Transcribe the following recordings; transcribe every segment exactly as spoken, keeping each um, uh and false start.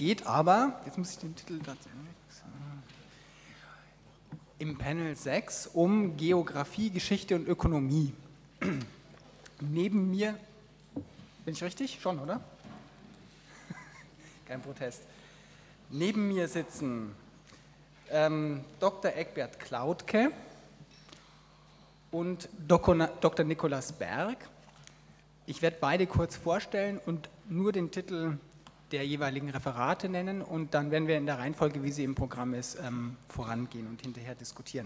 geht aber, jetzt muss ich den Titel dazu, im Panel sechs um Geografie, Geschichte und Ökonomie. Neben mir, bin ich richtig? Schon, oder? Kein Protest. Neben mir sitzen ähm, Doktor Egbert Klautke und Doktor Nikolaus Berg. Ich werde beide kurz vorstellen und nur den Titel der jeweiligen Referate nennen und dann werden wir in der Reihenfolge, wie sie im Programm ist, ähm, vorangehen und hinterher diskutieren.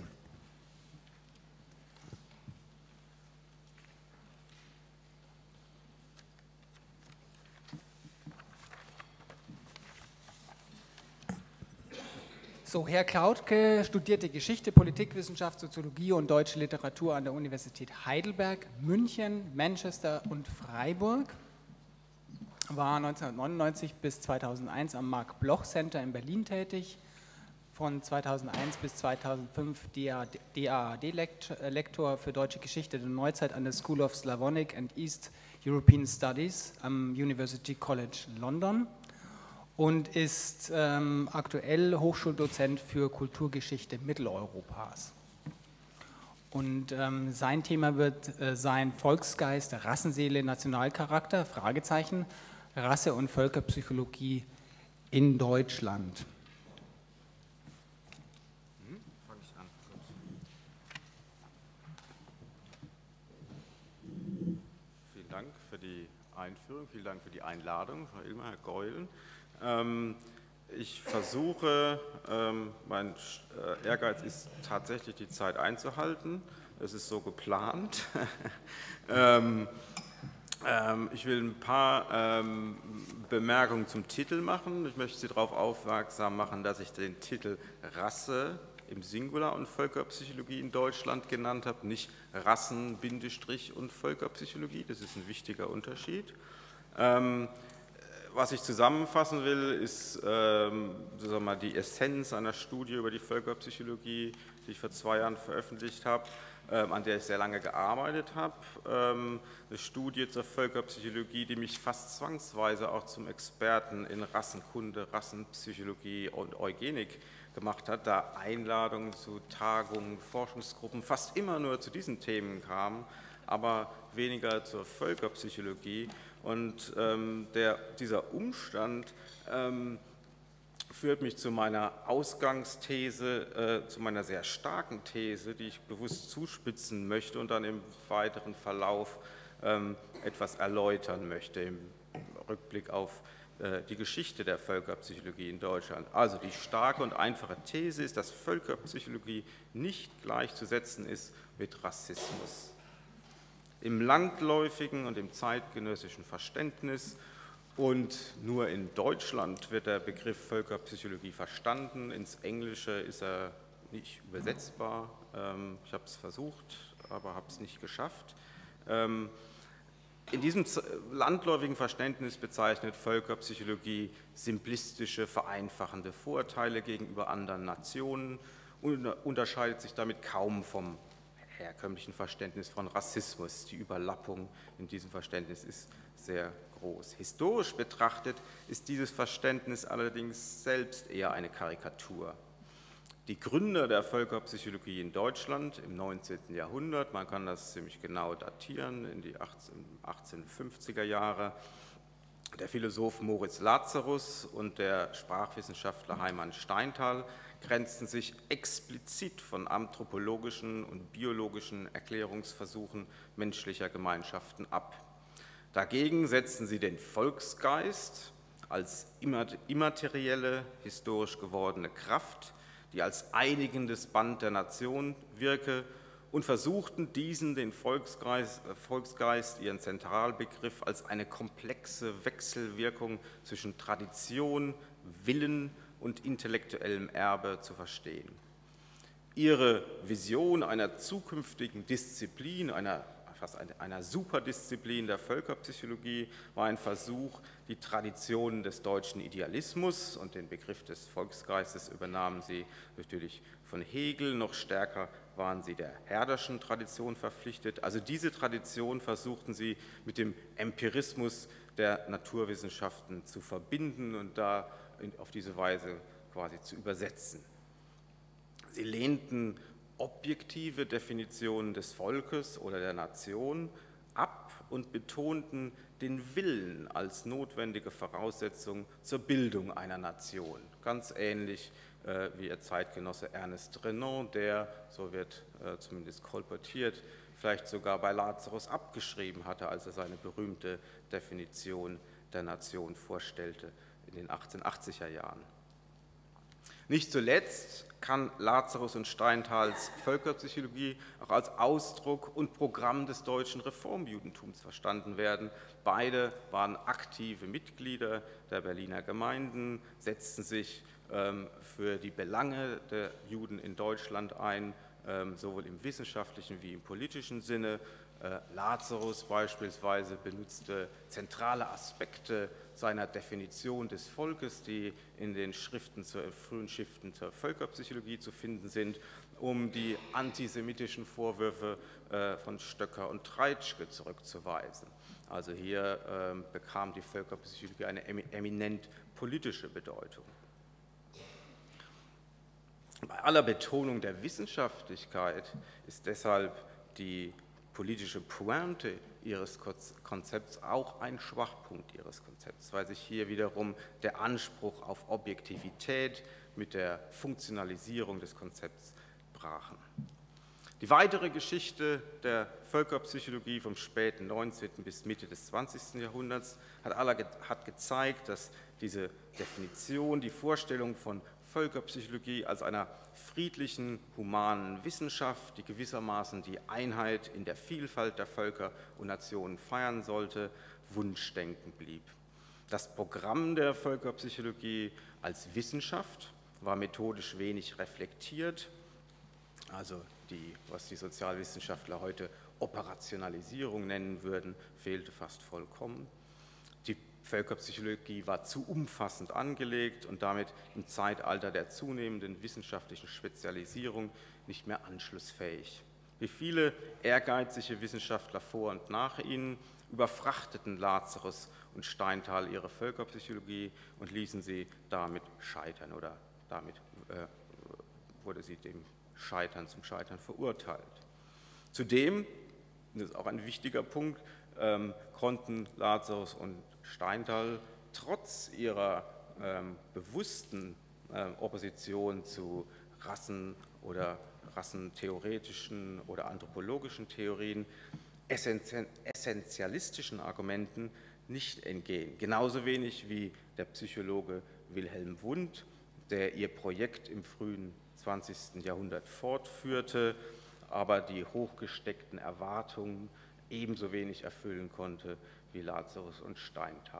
So, Herr Klautke studierte Geschichte, Politikwissenschaft, Soziologie und deutsche Literatur an der Universität Heidelberg, München, Manchester und Freiburg. War neunzehnhundertneunundneunzig bis zweitausendeins am Marc-Bloch-Center in Berlin tätig, von zweitausendeins bis zweitausendfünf D A A D-Lektor für Deutsche Geschichte der Neuzeit an der School of Slavonic and East European Studies am University College London und ist ähm, aktuell Hochschuldozent für Kulturgeschichte Mitteleuropas. Und ähm, sein Thema wird äh, sein Volksgeist, Rassenseele, Nationalcharakter, Fragezeichen, Rasse- und Völkerpsychologie in Deutschland. Hm, fang ich an. Vielen Dank für die Einführung, vielen Dank für die Einladung, Frau Illmer, Herr Geulen. Ähm, ich versuche, ähm, mein äh, Ehrgeiz ist tatsächlich die Zeit einzuhalten. Es ist so geplant. ähm, ähm, ich will ein paar ähm, Bemerkungen zum Titel machen. Ich möchte Sie darauf aufmerksam machen, dass ich den Titel Rasse im Singular und Völkerpsychologie in Deutschland genannt habe, nicht Rassen, Bindestrich und Völkerpsychologie. Das ist ein wichtiger Unterschied. Ähm, Was ich zusammenfassen will, ist ähm, sagen wir mal, die Essenz einer Studie über die Völkerpsychologie, die ich vor zwei Jahren veröffentlicht habe, ähm, an der ich sehr lange gearbeitet habe. Ähm, eine Studie zur Völkerpsychologie, die mich fast zwangsweise auch zum Experten in Rassenkunde, Rassenpsychologie und Eugenik gemacht hat, da Einladungen zu Tagungen, Forschungsgruppen fast immer nur zu diesen Themen kamen, aber weniger zur Völkerpsychologie. Und ähm, der, dieser Umstand ähm, führt mich zu meiner Ausgangsthese, äh, zu meiner sehr starken These, die ich bewusst zuspitzen möchte und dann im weiteren Verlauf ähm, etwas erläutern möchte im Rückblick auf äh, die Geschichte der Völkerpsychologie in Deutschland. Also die starke und einfache These ist, dass Völkerpsychologie nicht gleichzusetzen ist mit Rassismus. Im landläufigen und im zeitgenössischen Verständnis und nur in Deutschland wird der Begriff Völkerpsychologie verstanden. Ins Englische ist er nicht übersetzbar. Ich habe es versucht, aber habe es nicht geschafft. In diesem landläufigen Verständnis bezeichnet Völkerpsychologie simplistische, vereinfachende Vorurteile gegenüber anderen Nationen und unterscheidet sich damit kaum vom herkömmlichen Verständnis von Rassismus. Die Überlappung in diesem Verständnis ist sehr groß. Historisch betrachtet ist dieses Verständnis allerdings selbst eher eine Karikatur. Die Gründer der Völkerpsychologie in Deutschland im neunzehnten Jahrhundert, man kann das ziemlich genau datieren, in die achtzehnhundertfünfziger Jahre, der Philosoph Moritz Lazarus und der Sprachwissenschaftler Heimann Steinthal, grenzten sich explizit von anthropologischen und biologischen Erklärungsversuchen menschlicher Gemeinschaften ab. Dagegen setzten sie den Volksgeist als immaterielle, historisch gewordene Kraft, die als einigendes Band der Nation wirke, und versuchten diesen, den Volksgeist, Volksgeist, ihren Zentralbegriff, als eine komplexe Wechselwirkung zwischen Tradition, Willen und intellektuellem Erbe zu verstehen. Ihre Vision einer zukünftigen Disziplin, einer, fast einer Superdisziplin der Völkerpsychologie, war ein Versuch, die Traditionen des deutschen Idealismus und den Begriff des Volksgeistes übernahmen sie natürlich von Hegel, noch stärker waren sie der Herderschen Tradition verpflichtet. Also diese Tradition versuchten sie mit dem Empirismus der Naturwissenschaften zu verbinden und da auf diese Weise quasi zu übersetzen. Sie lehnten objektive Definitionen des Volkes oder der Nation ab und betonten den Willen als notwendige Voraussetzung zur Bildung einer Nation. Ganz ähnlich äh, wie ihr Zeitgenosse Ernest Renan, der, so wird äh, zumindest kolportiert, vielleicht sogar bei Lazarus abgeschrieben hatte, als er seine berühmte Definition der Nation vorstellte in den achtzehnhundertachtziger Jahren. Nicht zuletzt kann Lazarus und Steinthals Völkerpsychologie auch als Ausdruck und Programm des deutschen Reformjudentums verstanden werden. Beide waren aktive Mitglieder der Berliner Gemeinden, setzten sich ähm, für die Belange der Juden in Deutschland ein, ähm, sowohl im wissenschaftlichen wie im politischen Sinne. Äh, Lazarus beispielsweise benutzte zentrale Aspekte seiner Definition des Volkes, die in den Schriften zur, frühen Schriften zur Völkerpsychologie zu finden sind, um die antisemitischen Vorwürfe äh, von Stöcker und Treitschke zurückzuweisen. Also hier äh, bekam die Völkerpsychologie eine eminent politische Bedeutung. Bei aller Betonung der Wissenschaftlichkeit ist deshalb die politische Pointe ihres Konzepts auch ein Schwachpunkt ihres Konzepts, weil sich hier wiederum der Anspruch auf Objektivität mit der Funktionalisierung des Konzepts brachen. Die weitere Geschichte der Völkerpsychologie vom späten neunzehnten bis Mitte des zwanzigsten Jahrhunderts hat, aller, hat gezeigt, dass diese Definition, die Vorstellung von Völkerpsychologie als einer friedlichen, humanen Wissenschaft, die gewissermaßen die Einheit in der Vielfalt der Völker und Nationen feiern sollte, Wunschdenken blieb. Das Programm der Völkerpsychologie als Wissenschaft war methodisch wenig reflektiert, also die, was die Sozialwissenschaftler heute Operationalisierung nennen würden, fehlte fast vollkommen. Die Völkerpsychologie war zu umfassend angelegt und damit im Zeitalter der zunehmenden wissenschaftlichen Spezialisierung nicht mehr anschlussfähig. Wie viele ehrgeizige Wissenschaftler vor und nach ihnen überfrachteten Lazarus und Steinthal ihre Völkerpsychologie und ließen sie damit scheitern oder damit äh, wurde sie dem Scheitern zum Scheitern verurteilt. Zudem, das ist auch ein wichtiger Punkt, ähm, konnten Lazarus und Steinthal trotz ihrer ähm, bewussten äh, Opposition zu Rassen- oder rassentheoretischen oder anthropologischen Theorien essentialistischen Argumenten nicht entgehen. Genauso wenig wie der Psychologe Wilhelm Wundt, der ihr Projekt im frühen zwanzigsten Jahrhundert fortführte, aber die hochgesteckten Erwartungen ebenso wenig erfüllen konnte wie Lazarus und Steinthal.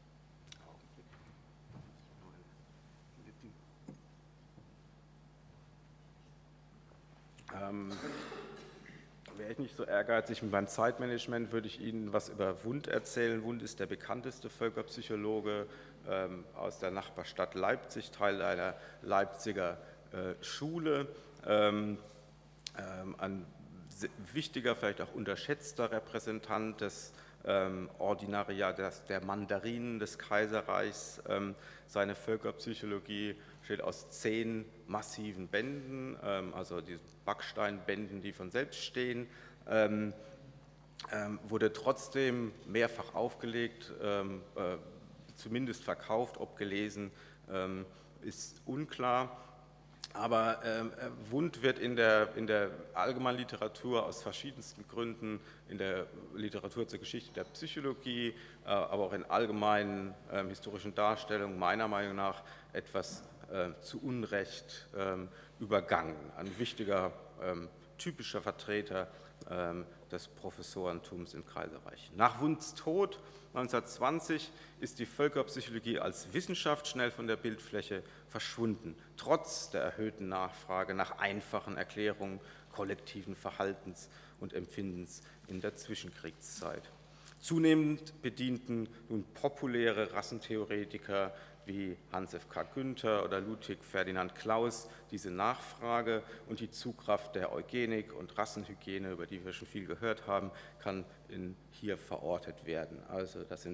Ähm, wäre ich nicht so ehrgeizig mit meinem Zeitmanagement, würde ich Ihnen was über Wundt erzählen. Wundt ist der bekannteste Völkerpsychologe ähm, aus der Nachbarstadt Leipzig, Teil einer Leipziger äh, Schule. Ähm, ähm, ein wichtiger, vielleicht auch unterschätzter Repräsentant des ähm, Ordinariat der Mandarinen des Kaiserreichs. Ähm, seine Völkerpsychologie besteht aus zehn massiven Bänden, ähm, also diesen Backsteinbänden, die von selbst stehen. Ähm, ähm, wurde trotzdem mehrfach aufgelegt, ähm, äh, zumindest verkauft, ob gelesen, ähm, ist unklar. Aber ähm, Wundt wird in der, in der Allgemeinliteratur aus verschiedensten Gründen, in der Literatur zur Geschichte der Psychologie, äh, aber auch in allgemeinen äh, historischen Darstellungen meiner Meinung nach etwas äh, zu Unrecht äh, übergangen. Ein wichtiger, äh, typischer Vertreter äh, des Professorentums im Kaiserreich. Nach Wundts Tod neunzehnhundertzwanzig ist die Völkerpsychologie als Wissenschaft schnell von der Bildfläche verschwunden, trotz der erhöhten Nachfrage nach einfachen Erklärungen kollektiven Verhaltens und Empfindens in der Zwischenkriegszeit. Zunehmend bedienten nun populäre Rassentheoretiker wie Hans F K Günther oder Ludwig Ferdinand Claus diese Nachfrage, und die Zugkraft der Eugenik und Rassenhygiene, über die wir schon viel gehört haben, kann in hier verortet werden. Also das sind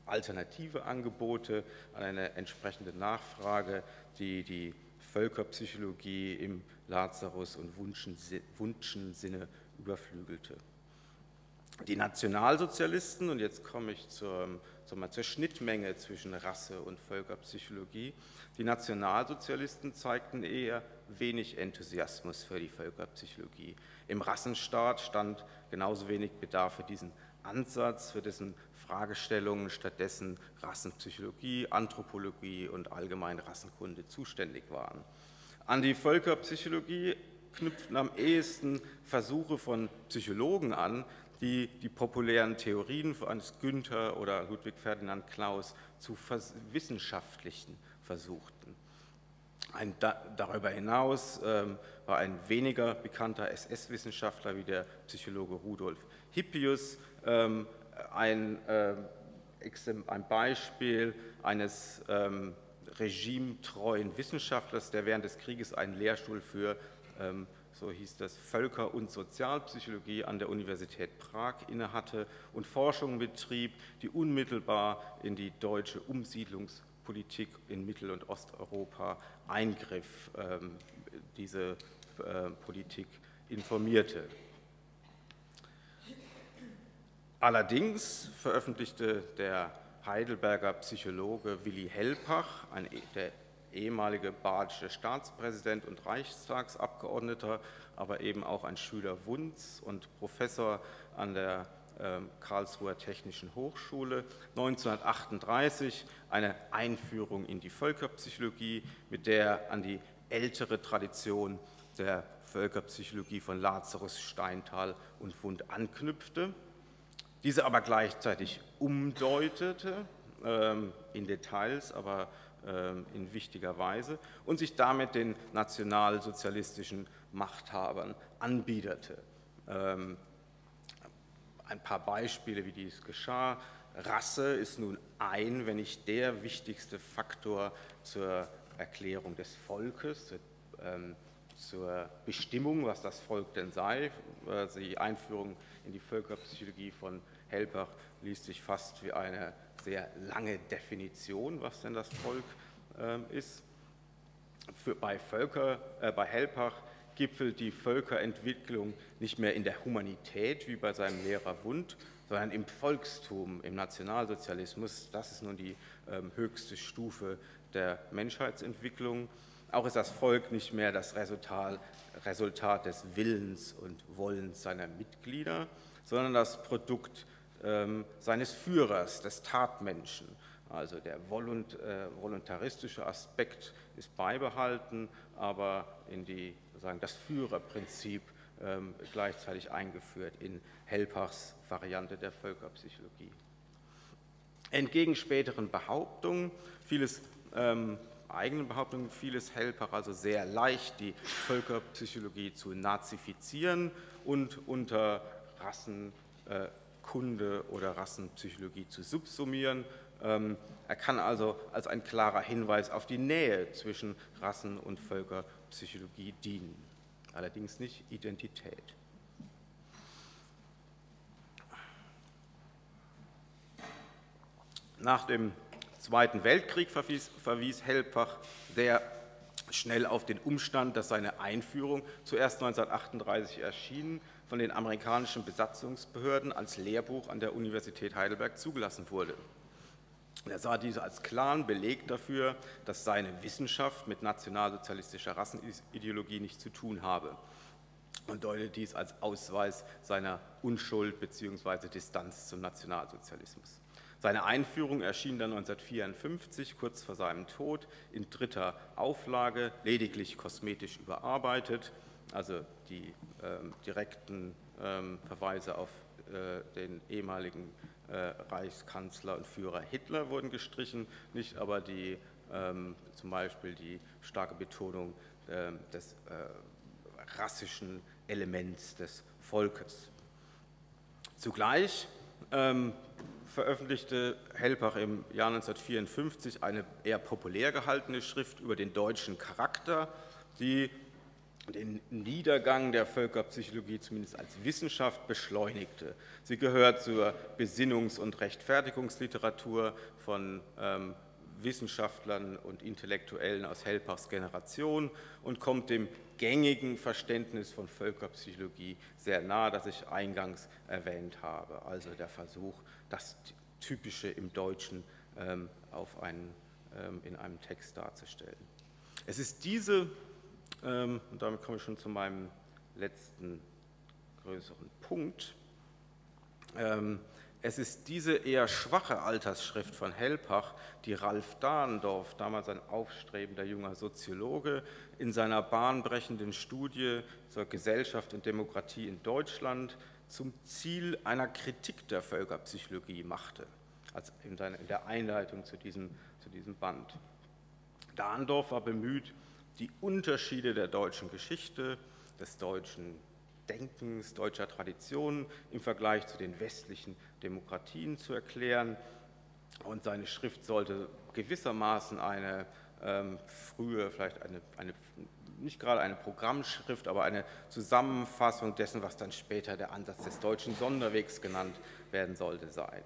alternative Angebote, an eine entsprechende Nachfrage, die die Völkerpsychologie im Lazarus- und Wundschen-Sinne überflügelte. Die Nationalsozialisten, und jetzt komme ich zur, zur, zur Schnittmenge zwischen Rasse- und Völkerpsychologie, die Nationalsozialisten zeigten eher wenig Enthusiasmus für die Völkerpsychologie. Im Rassenstaat stand genauso wenig Bedarf für diesen Ansatz, für dessen Fragestellungen stattdessen Rassenpsychologie, Anthropologie und allgemeine Rassenkunde zuständig waren. An die Völkerpsychologie knüpften am ehesten Versuche von Psychologen an, die die populären Theorien von Hans Günther oder Ludwig Ferdinand Claus zu wissenschaftlichen versuchten. Ein, da, darüber hinaus ähm, war ein weniger bekannter S S-Wissenschaftler wie der Psychologe Rudolf Hippius ähm, ein, äh, ein Beispiel eines ähm, regimetreuen Wissenschaftlers, der während des Krieges einen Lehrstuhl für, ähm, so hieß das, Völker- und Sozialpsychologie an der Universität Prag innehatte und Forschungen betrieb, die unmittelbar in die deutsche Umsiedlungspolitik in Mittel- und Osteuropa eingriff, ähm, diese äh, Politik informierte. Allerdings veröffentlichte der Heidelberger Psychologe Willi Hellpach, ein, der ehemalige badische Staatspräsident und Reichstagsabgeordneter, aber eben auch ein Schüler Wundts und Professor an der äh, Karlsruher Technischen Hochschule, neunzehnhundertachtunddreißig eine Einführung in die Völkerpsychologie, mit der an die ältere Tradition der Völkerpsychologie von Lazarus, Steinthal und Wundt anknüpfte, diese aber gleichzeitig umdeutete, ähm, in Details, aber ähm, in wichtiger Weise, und sich damit den nationalsozialistischen Machthabern anbiederte. Ähm, ein paar Beispiele, wie dies geschah. Rasse ist nun ein, wenn nicht der wichtigste Faktor zur Erklärung des Volkes, zur, ähm, zur Bestimmung, was das Volk denn sei. Also die Einführung in die Völkerpsychologie von Hellpach liest sich fast wie eine sehr lange Definition, was denn das Volk äh, ist. Für, bei, Völker, äh, bei Hellpach gipfelt die Völkerentwicklung nicht mehr in der Humanität wie bei seinem Lehrer Wundt, sondern im Volkstum, im Nationalsozialismus. Das ist nun die ähm, höchste Stufe der Menschheitsentwicklung. Auch ist das Volk nicht mehr das Resultat, Resultat des Willens und Wollens seiner Mitglieder, sondern das Produkt ähm, seines Führers, des Tatmenschen. Also der volunt, äh, voluntaristische Aspekt ist beibehalten, aber in die, sagen, das Führerprinzip ähm, gleichzeitig eingeführt in Hellpachs Variante der Völkerpsychologie. Entgegen späteren Behauptungen, vieles ähm, eigenen Behauptungen, vieles Hellpach also sehr leicht, die Völkerpsychologie zu nazifizieren und unter Rassenkunde äh, oder Rassenpsychologie zu subsumieren. Ähm, er kann also als ein klarer Hinweis auf die Nähe zwischen Rassen- und Völkerpsychologie dienen, allerdings nicht Identität. Nach dem Zweiten Weltkrieg verwies, verwies Hellpach sehr schnell auf den Umstand, dass seine Einführung zuerst neunzehnhundertachtunddreißig erschienen, von den amerikanischen Besatzungsbehörden als Lehrbuch an der Universität Heidelberg zugelassen wurde. Er sah diese als klaren Beleg dafür, dass seine Wissenschaft mit nationalsozialistischer Rassenideologie nichts zu tun habe und deutet dies als Ausweis seiner Unschuld bzw. Distanz zum Nationalsozialismus. Seine Einführung erschien dann neunzehnhundertvierundfünfzig, kurz vor seinem Tod, in dritter Auflage, lediglich kosmetisch überarbeitet, also die ähm, direkten ähm, Verweise auf äh, den ehemaligen äh, Reichskanzler und Führer Hitler wurden gestrichen, nicht aber die, ähm, zum Beispiel die starke Betonung äh, des äh, rassischen Elements des Volkes. Zugleich ähm, veröffentlichte Hellpach im Jahr neunzehnhundertvierundfünfzig eine eher populär gehaltene Schrift über den deutschen Charakter, die den Niedergang der Völkerpsychologie zumindest als Wissenschaft beschleunigte. Sie gehört zur Besinnungs- und Rechtfertigungsliteratur von ähm, Wissenschaftlern und Intellektuellen aus Helpachs Generation und kommt dem gängigen Verständnis von Völkerpsychologie sehr nahe, das ich eingangs erwähnt habe. Also der Versuch, das Typische im Deutschen ähm, auf einen, ähm, in einem Text darzustellen. Es ist diese, ähm, und damit komme ich schon zu meinem letzten größeren Punkt, ähm, es ist diese eher schwache Altersschrift von Helpach, die Ralf Dahrendorf, damals ein aufstrebender junger Soziologe, in seiner bahnbrechenden Studie zur Gesellschaft und Demokratie in Deutschland zum Ziel einer Kritik der Völkerpsychologie machte, also in der Einleitung zu diesem, zu diesem Band. Dahrendorf war bemüht, die Unterschiede der deutschen Geschichte, des deutschen Denkens, deutscher Traditionen im Vergleich zu den westlichen Demokratien zu erklären. Und seine Schrift sollte gewissermaßen eine ähm, frühe, vielleicht eine, eine, nicht gerade eine Programmschrift, aber eine Zusammenfassung dessen, was dann später der Ansatz des deutschen Sonderwegs genannt werden sollte, sein.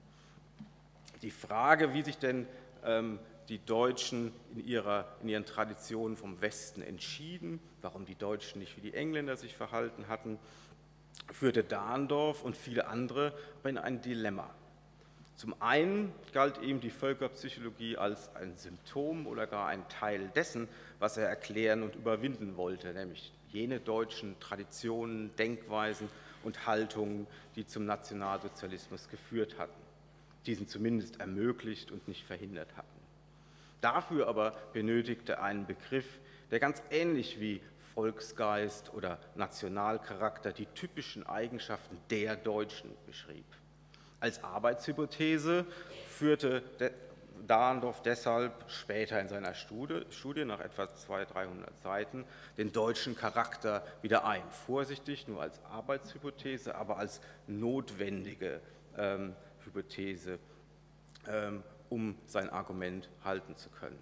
Die Frage, wie sich denn ähm, die Deutschen in, ihrer, in ihren Traditionen vom Westen entschieden, warum die Deutschen nicht wie die Engländer sich verhalten hatten, führte Dahrendorf und viele andere aber in ein Dilemma. Zum einen galt ihm die Völkerpsychologie als ein Symptom oder gar ein Teil dessen, was er erklären und überwinden wollte, nämlich jene deutschen Traditionen, Denkweisen und Haltungen, die zum Nationalsozialismus geführt hatten, diesen zumindest ermöglicht und nicht verhindert hatten. Dafür aber benötigte er einen Begriff, der ganz ähnlich wie Volksgeist oder Nationalcharakter die typischen Eigenschaften der Deutschen beschrieb. Als Arbeitshypothese führte Dahrendorf deshalb später in seiner Studie, Studie nach etwa zweihundert, dreihundert Seiten den deutschen Charakter wieder ein. Vorsichtig, nur als Arbeitshypothese, aber als notwendige ähm, Hypothese, ähm, um sein Argument halten zu können.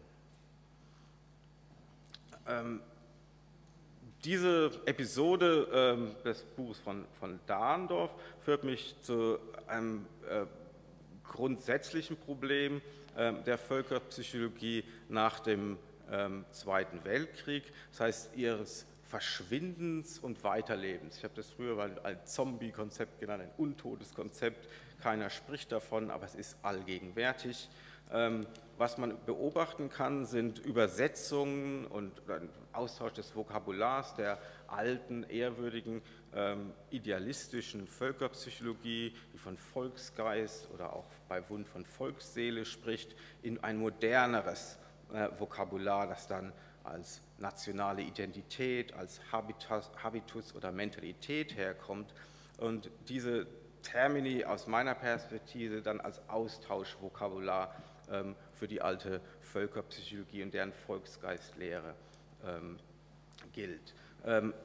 Ähm, diese Episode ähm, des Buches von, von Dahrendorf führt mich zu einem äh, grundsätzlichen Problem äh, der Völkerpsychologie nach dem ähm, Zweiten Weltkrieg, das heißt ihres Verschwindens und Weiterlebens. Ich habe das früher mal ein Zombie-Konzept genannt, ein untotes Konzept. Keiner spricht davon, aber es ist allgegenwärtig. Ähm, was man beobachten kann, sind Übersetzungen und ein Austausch des Vokabulars der alten, ehrwürdigen, ähm, idealistischen Völkerpsychologie, die von Volksgeist oder auch bei Wundt von Volksseele spricht, in ein moderneres äh, Vokabular, das dann als nationale Identität, als Habitus, Habitus oder Mentalität herkommt und diese Termini aus meiner Perspektive dann als Austauschvokabular ähm, für die alte Völkerpsychologie und deren Volksgeistlehre ähm, gilt. Ähm,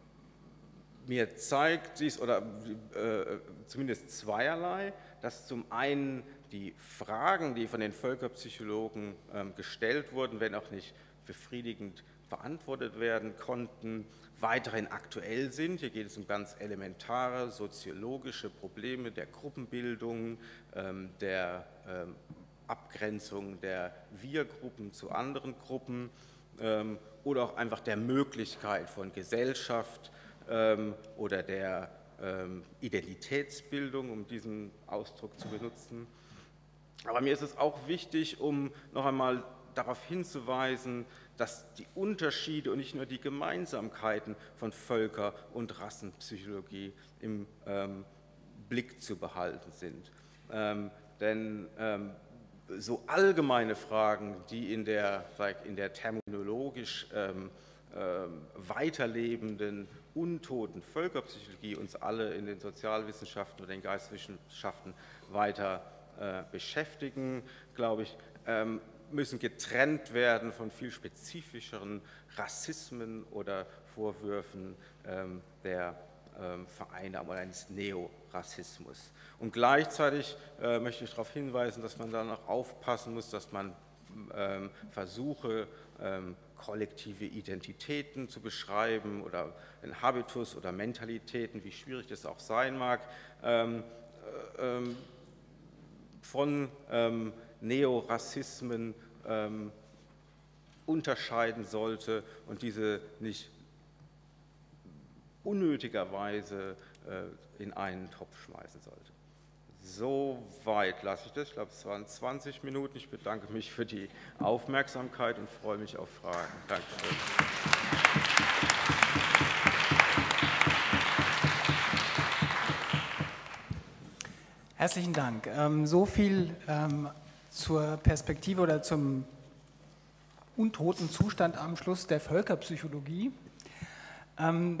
mir zeigt dies, oder äh, zumindest zweierlei, dass zum einen die Fragen, die von den Völkerpsychologen ähm, gestellt wurden, wenn auch nicht befriedigend beantwortet werden konnten, weiterhin aktuell sind. Hier geht es um ganz elementare soziologische Probleme der Gruppenbildung, ähm, der ähm, Abgrenzung der Wir-Gruppen zu anderen Gruppen ähm, oder auch einfach der Möglichkeit von Gesellschaft ähm, oder der ähm, Identitätsbildung, um diesen Ausdruck zu benutzen. Aber mir ist es auch wichtig, um noch einmal darauf hinzuweisen, dass die Unterschiede und nicht nur die Gemeinsamkeiten von Völker- und Rassenpsychologie im ähm, Blick zu behalten sind. Ähm, denn ähm, so allgemeine Fragen, die in der, in der terminologisch ähm, ähm, weiterlebenden, untoten Völkerpsychologie uns alle in den Sozialwissenschaften oder den Geisteswissenschaften weiter äh, beschäftigen, glaube ich, ähm, müssen getrennt werden von viel spezifischeren Rassismen oder Vorwürfen ähm, der ähm, Vereinnahmung eines Neorassismus. Und gleichzeitig äh, möchte ich darauf hinweisen, dass man dann auch aufpassen muss, dass man ähm, versuche, ähm, kollektive Identitäten zu beschreiben oder einen Habitus oder Mentalitäten, wie schwierig das auch sein mag, ähm, äh, ähm, von ähm, Neorassismen ähm, unterscheiden sollte und diese nicht unnötigerweise äh, in einen Topf schmeißen sollte. So weit lasse ich das. Ich glaube, es waren zwanzig Minuten. Ich bedanke mich für die Aufmerksamkeit und freue mich auf Fragen. Dankeschön. Herzlichen Dank. Ähm, so viel ähm, zur Perspektive oder zum untoten Zustand am Schluss der Völkerpsychologie. Ähm,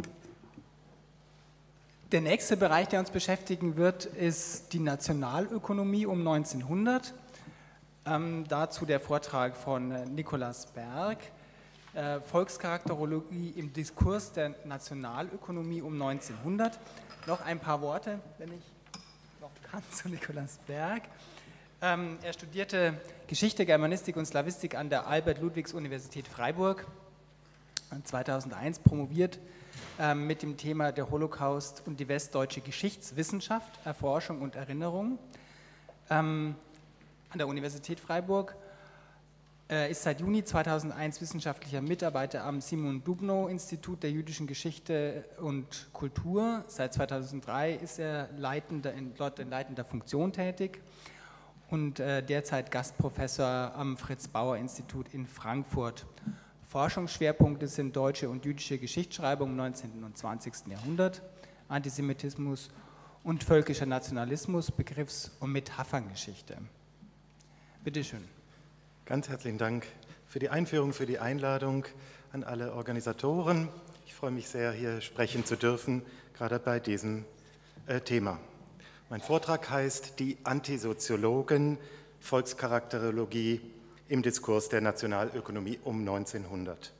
Der nächste Bereich, der uns beschäftigen wird, ist die Nationalökonomie um neunzehnhundert. Ähm, dazu der Vortrag von äh, Nikolaus Berg, äh, Volkscharakterologie im Diskurs der Nationalökonomie um neunzehnhundert. Noch ein paar Worte, wenn ich noch kann, zu Nikolaus Berg. Ähm, er studierte Geschichte, Germanistik und Slawistik an der Albert-Ludwigs-Universität Freiburg, zweitausendeins promoviert mit dem Thema der Holocaust und die westdeutsche Geschichtswissenschaft, Erforschung und Erinnerung ähm, an der Universität Freiburg, äh, ist seit Juni zweitausendeins wissenschaftlicher Mitarbeiter am Simon Dubnow Institut der jüdischen Geschichte und Kultur. Seit zweitausenddrei ist er leitender, in, dort in leitender Funktion tätig und äh, derzeit Gastprofessor am Fritz-Bauer-Institut in Frankfurt. Forschungsschwerpunkte sind deutsche und jüdische Geschichtsschreibung im neunzehnten und zwanzigsten Jahrhundert, Antisemitismus und völkischer Nationalismus, Begriffs- und Metapherngeschichte. Bitte schön. Ganz herzlichen Dank für die Einführung, für die Einladung an alle Organisatoren. Ich freue mich sehr, hier sprechen zu dürfen, gerade bei diesem äh, Thema. Mein Vortrag heißt Die Antisoziologen, Volkscharakterologie im Diskurs der Nationalökonomie um neunzehnhundert.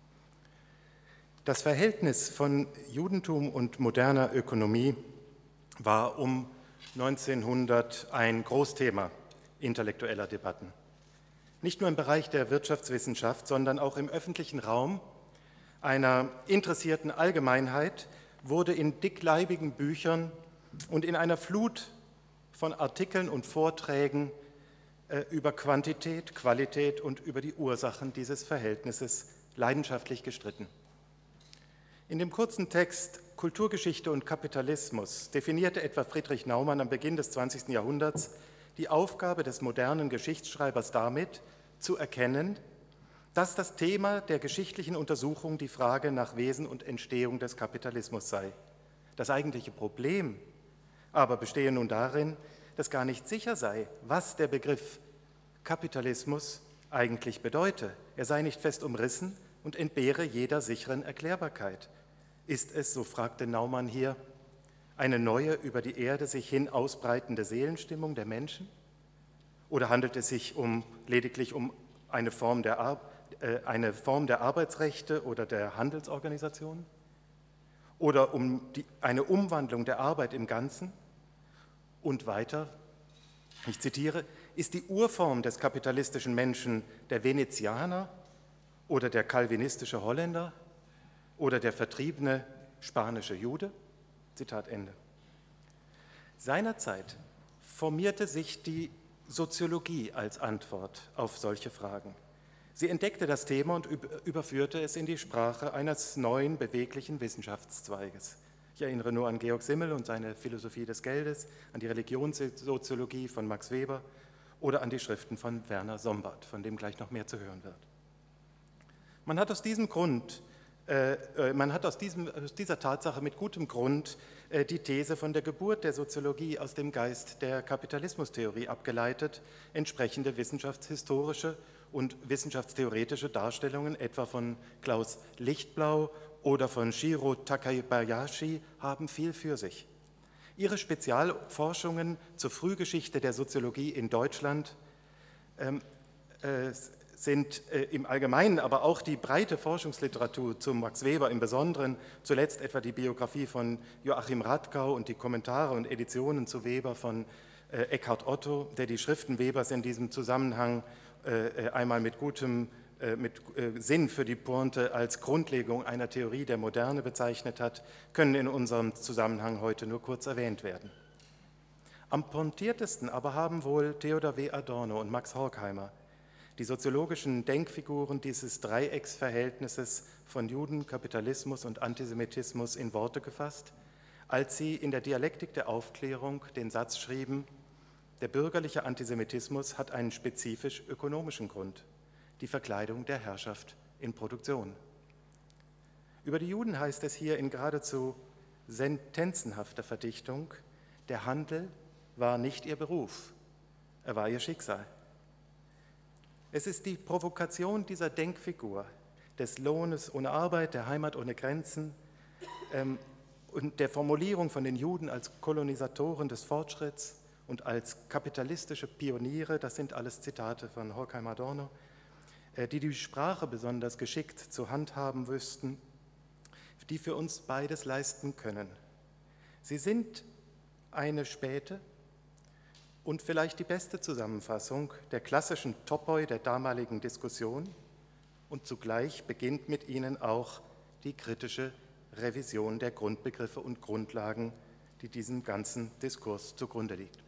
Das Verhältnis von Judentum und moderner Ökonomie war um neunzehnhundert ein Großthema intellektueller Debatten. Nicht nur im Bereich der Wirtschaftswissenschaft, sondern auch im öffentlichen Raum einer interessierten Allgemeinheit wurde in dickleibigen Büchern und in einer Flut von Artikeln und Vorträgen über Quantität, Qualität und über die Ursachen dieses Verhältnisses leidenschaftlich gestritten. In dem kurzen Text Kulturgeschichte und Kapitalismus definierte etwa Friedrich Naumann am Beginn des zwanzigsten Jahrhunderts die Aufgabe des modernen Geschichtsschreibers damit, zu erkennen, dass das Thema der geschichtlichen Untersuchung die Frage nach Wesen und Entstehung des Kapitalismus sei. Das eigentliche Problem aber bestehe nun darin, dass gar nicht sicher sei, was der Begriff Kapitalismus eigentlich bedeute. Er sei nicht fest umrissen und entbehre jeder sicheren Erklärbarkeit. Ist es, so fragte Naumann hier, eine neue, über die Erde sich hin ausbreitende Seelenstimmung der Menschen? Oder handelt es sich um, lediglich um eine Form der, Ar äh, eine Form der Arbeitsrechte oder der Handelsorganisationen? Oder um die, eine Umwandlung der Arbeit im Ganzen? Und weiter, ich zitiere, ist die Urform des kapitalistischen Menschen der Venezianer oder der kalvinistische Holländer oder der vertriebene spanische Jude? Zitat Ende. Seinerzeit formierte sich die Soziologie als Antwort auf solche Fragen. Sie entdeckte das Thema und überführte es in die Sprache eines neuen, beweglichen Wissenschaftszweiges. Ich erinnere nur an Georg Simmel und seine Philosophie des Geldes, an die Religionssoziologie von Max Weber oder an die Schriften von Werner Sombart, von dem gleich noch mehr zu hören wird. Man hat aus diesem Grund, äh, man hat aus, diesem, aus dieser Tatsache mit gutem Grund äh, die These von der Geburt der Soziologie aus dem Geist der Kapitalismustheorie abgeleitet, entsprechende wissenschaftshistorische und wissenschaftstheoretische Darstellungen, etwa von Klaus Lichtblau oder von Shiro Takabayashi, haben viel für sich. Ihre Spezialforschungen zur Frühgeschichte der Soziologie in Deutschland ähm, äh, sind äh, im Allgemeinen, aber auch die breite Forschungsliteratur zu Max Weber im Besonderen, zuletzt etwa die Biografie von Joachim Radkau und die Kommentare und Editionen zu Weber von äh, Eckhard Otto, der die Schriften Webers in diesem Zusammenhang äh, einmal mit gutem äh, mit äh, Sinn für die Pointe als Grundlegung einer Theorie der Moderne bezeichnet hat, können in unserem Zusammenhang heute nur kurz erwähnt werden. Am pointiertesten aber haben wohl Theodor W. Adorno und Max Horkheimer die soziologischen Denkfiguren dieses Dreiecksverhältnisses von Juden, Kapitalismus und Antisemitismus in Worte gefasst, als sie in der Dialektik der Aufklärung den Satz schrieben: Der bürgerliche Antisemitismus hat einen spezifisch ökonomischen Grund, die Verkleidung der Herrschaft in Produktion. Über die Juden heißt es hier in geradezu sentenzenhafter Verdichtung: Der Handel war nicht ihr Beruf, er war ihr Schicksal. Es ist die Provokation dieser Denkfigur, des Lohnes ohne Arbeit, der Heimat ohne Grenzen ähm, und der Formulierung von den Juden als Kolonisatoren des Fortschritts und als kapitalistische Pioniere, das sind alles Zitate von Horkheimer Adorno, äh, die die Sprache besonders geschickt zu handhaben wüssten, die für uns beides leisten können. Sie sind eine späte und vielleicht die beste Zusammenfassung der klassischen Topoi der damaligen Diskussion, und zugleich beginnt mit ihnen auch die kritische Revision der Grundbegriffe und Grundlagen, die diesem ganzen Diskurs zugrunde liegt.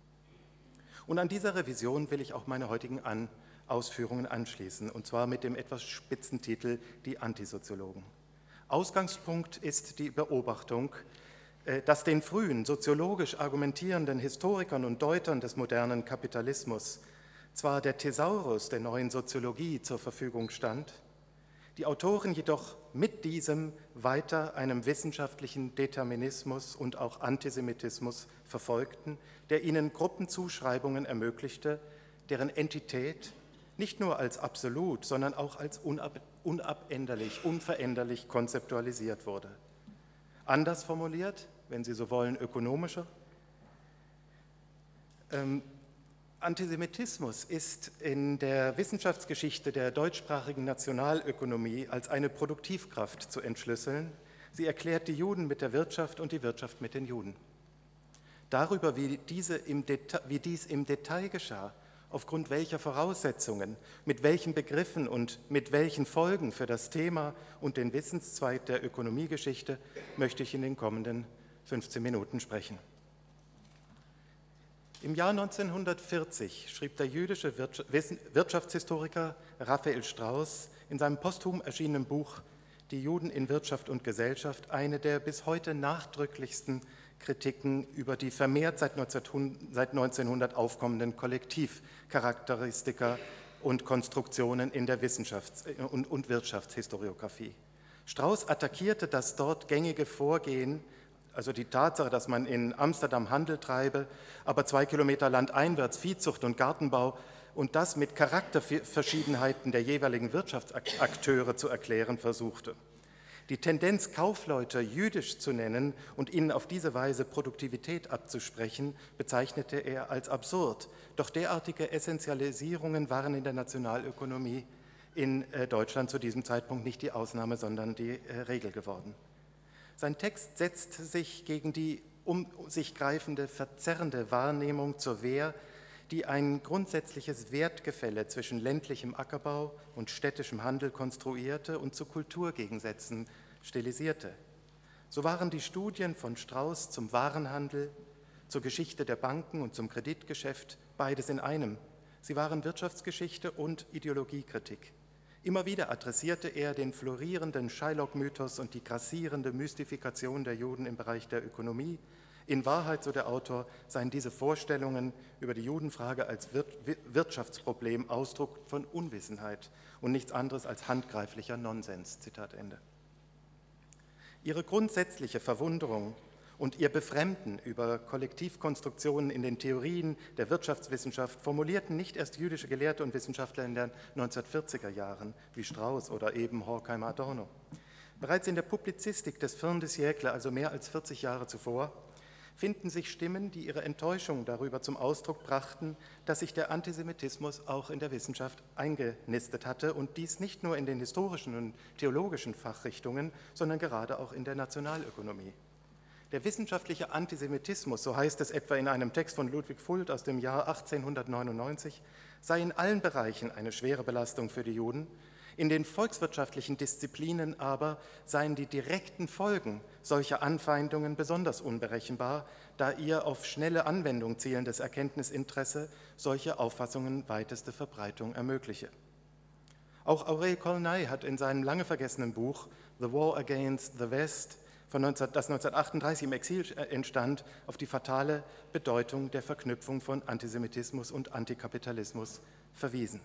Und an dieser Revision will ich auch meine heutigen an Ausführungen anschließen, und zwar mit dem etwas spitzen Titel Die Antisoziologen. Ausgangspunkt ist die Beobachtung, dass den frühen soziologisch argumentierenden Historikern und Deutern des modernen Kapitalismus zwar der Thesaurus der neuen Soziologie zur Verfügung stand, die Autoren jedoch mit diesem weiter einem wissenschaftlichen Determinismus und auch Antisemitismus verfolgten, der ihnen Gruppenzuschreibungen ermöglichte, deren Entität nicht nur als absolut, sondern auch als unab unabänderlich, unveränderlich konzeptualisiert wurde. Anders formuliert, wenn Sie so wollen, ökonomischer: ähm, Antisemitismus ist in der Wissenschaftsgeschichte der deutschsprachigen Nationalökonomie als eine Produktivkraft zu entschlüsseln. Sie erklärt die Juden mit der Wirtschaft und die Wirtschaft mit den Juden. Darüber, wie, diese im Deta- wie dies im Detail geschah, aufgrund welcher Voraussetzungen, mit welchen Begriffen und mit welchen Folgen für das Thema und den Wissenszweig der Ökonomiegeschichte, möchte ich in den kommenden fünfzehn Minuten sprechen. Im Jahr neunzehnhundertvierzig schrieb der jüdische Wirtschaftshistoriker Raphael Strauss in seinem posthum erschienenen Buch Die Juden in Wirtschaft und Gesellschaft eine der bis heute nachdrücklichsten Kritiken über die vermehrt seit neunzehnhundert aufkommenden Kollektivcharakteristika und Konstruktionen in der Wissenschafts- und, und Wirtschaftshistoriographie. Strauss attackierte das dort gängige Vorgehen, also die Tatsache, dass man in Amsterdam Handel treibe, aber zwei Kilometer landeinwärts Viehzucht und Gartenbau, und das mit Charakterverschiedenheiten der jeweiligen Wirtschaftsakteure zu erklären versuchte. Die Tendenz, Kaufleute jüdisch zu nennen und ihnen auf diese Weise Produktivität abzusprechen, bezeichnete er als absurd. Doch derartige Essentialisierungen waren in der Nationalökonomie in Deutschland zu diesem Zeitpunkt nicht die Ausnahme, sondern die Regel geworden. Sein Text setzt sich gegen die um sich greifende, verzerrende Wahrnehmung zur Wehr, die ein grundsätzliches Wertgefälle zwischen ländlichem Ackerbau und städtischem Handel konstruierte und zu Kulturgegensätzen stilisierte. So waren die Studien von Strauss zum Warenhandel, zur Geschichte der Banken und zum Kreditgeschäft beides in einem. Sie waren Wirtschaftsgeschichte und Ideologiekritik. Immer wieder adressierte er den florierenden Shylock-Mythos und die grassierende Mystifikation der Juden im Bereich der Ökonomie. In Wahrheit, so der Autor, seien diese Vorstellungen über die Judenfrage als Wirtschaftsproblem Ausdruck von Unwissenheit und nichts anderes als handgreiflicher Nonsens. Zitat Ende. Ihre grundsätzliche Verwunderung und ihr Befremden über Kollektivkonstruktionen in den Theorien der Wirtschaftswissenschaft formulierten nicht erst jüdische Gelehrte und Wissenschaftler in den neunzehnhundertvierziger Jahren, wie Strauss oder eben Horkheimer Adorno. Bereits in der Publizistik des Fin de siècle, also mehr als vierzig Jahre zuvor, finden sich Stimmen, die ihre Enttäuschung darüber zum Ausdruck brachten, dass sich der Antisemitismus auch in der Wissenschaft eingenistet hatte und dies nicht nur in den historischen und theologischen Fachrichtungen, sondern gerade auch in der Nationalökonomie. Der wissenschaftliche Antisemitismus, so heißt es etwa in einem Text von Ludwig Fuld aus dem Jahr achtzehnhundertneunundneunzig, sei in allen Bereichen eine schwere Belastung für die Juden. In den volkswirtschaftlichen Disziplinen aber seien die direkten Folgen solcher Anfeindungen besonders unberechenbar, da ihr auf schnelle Anwendung zielendes Erkenntnisinteresse solche Auffassungen weiteste Verbreitung ermögliche. Auch Aurel Colnay hat in seinem lange vergessenen Buch The War Against the West, von neunzehn, das neunzehnhundertachtunddreißig im Exil entstand, auf die fatale Bedeutung der Verknüpfung von Antisemitismus und Antikapitalismus verwiesen.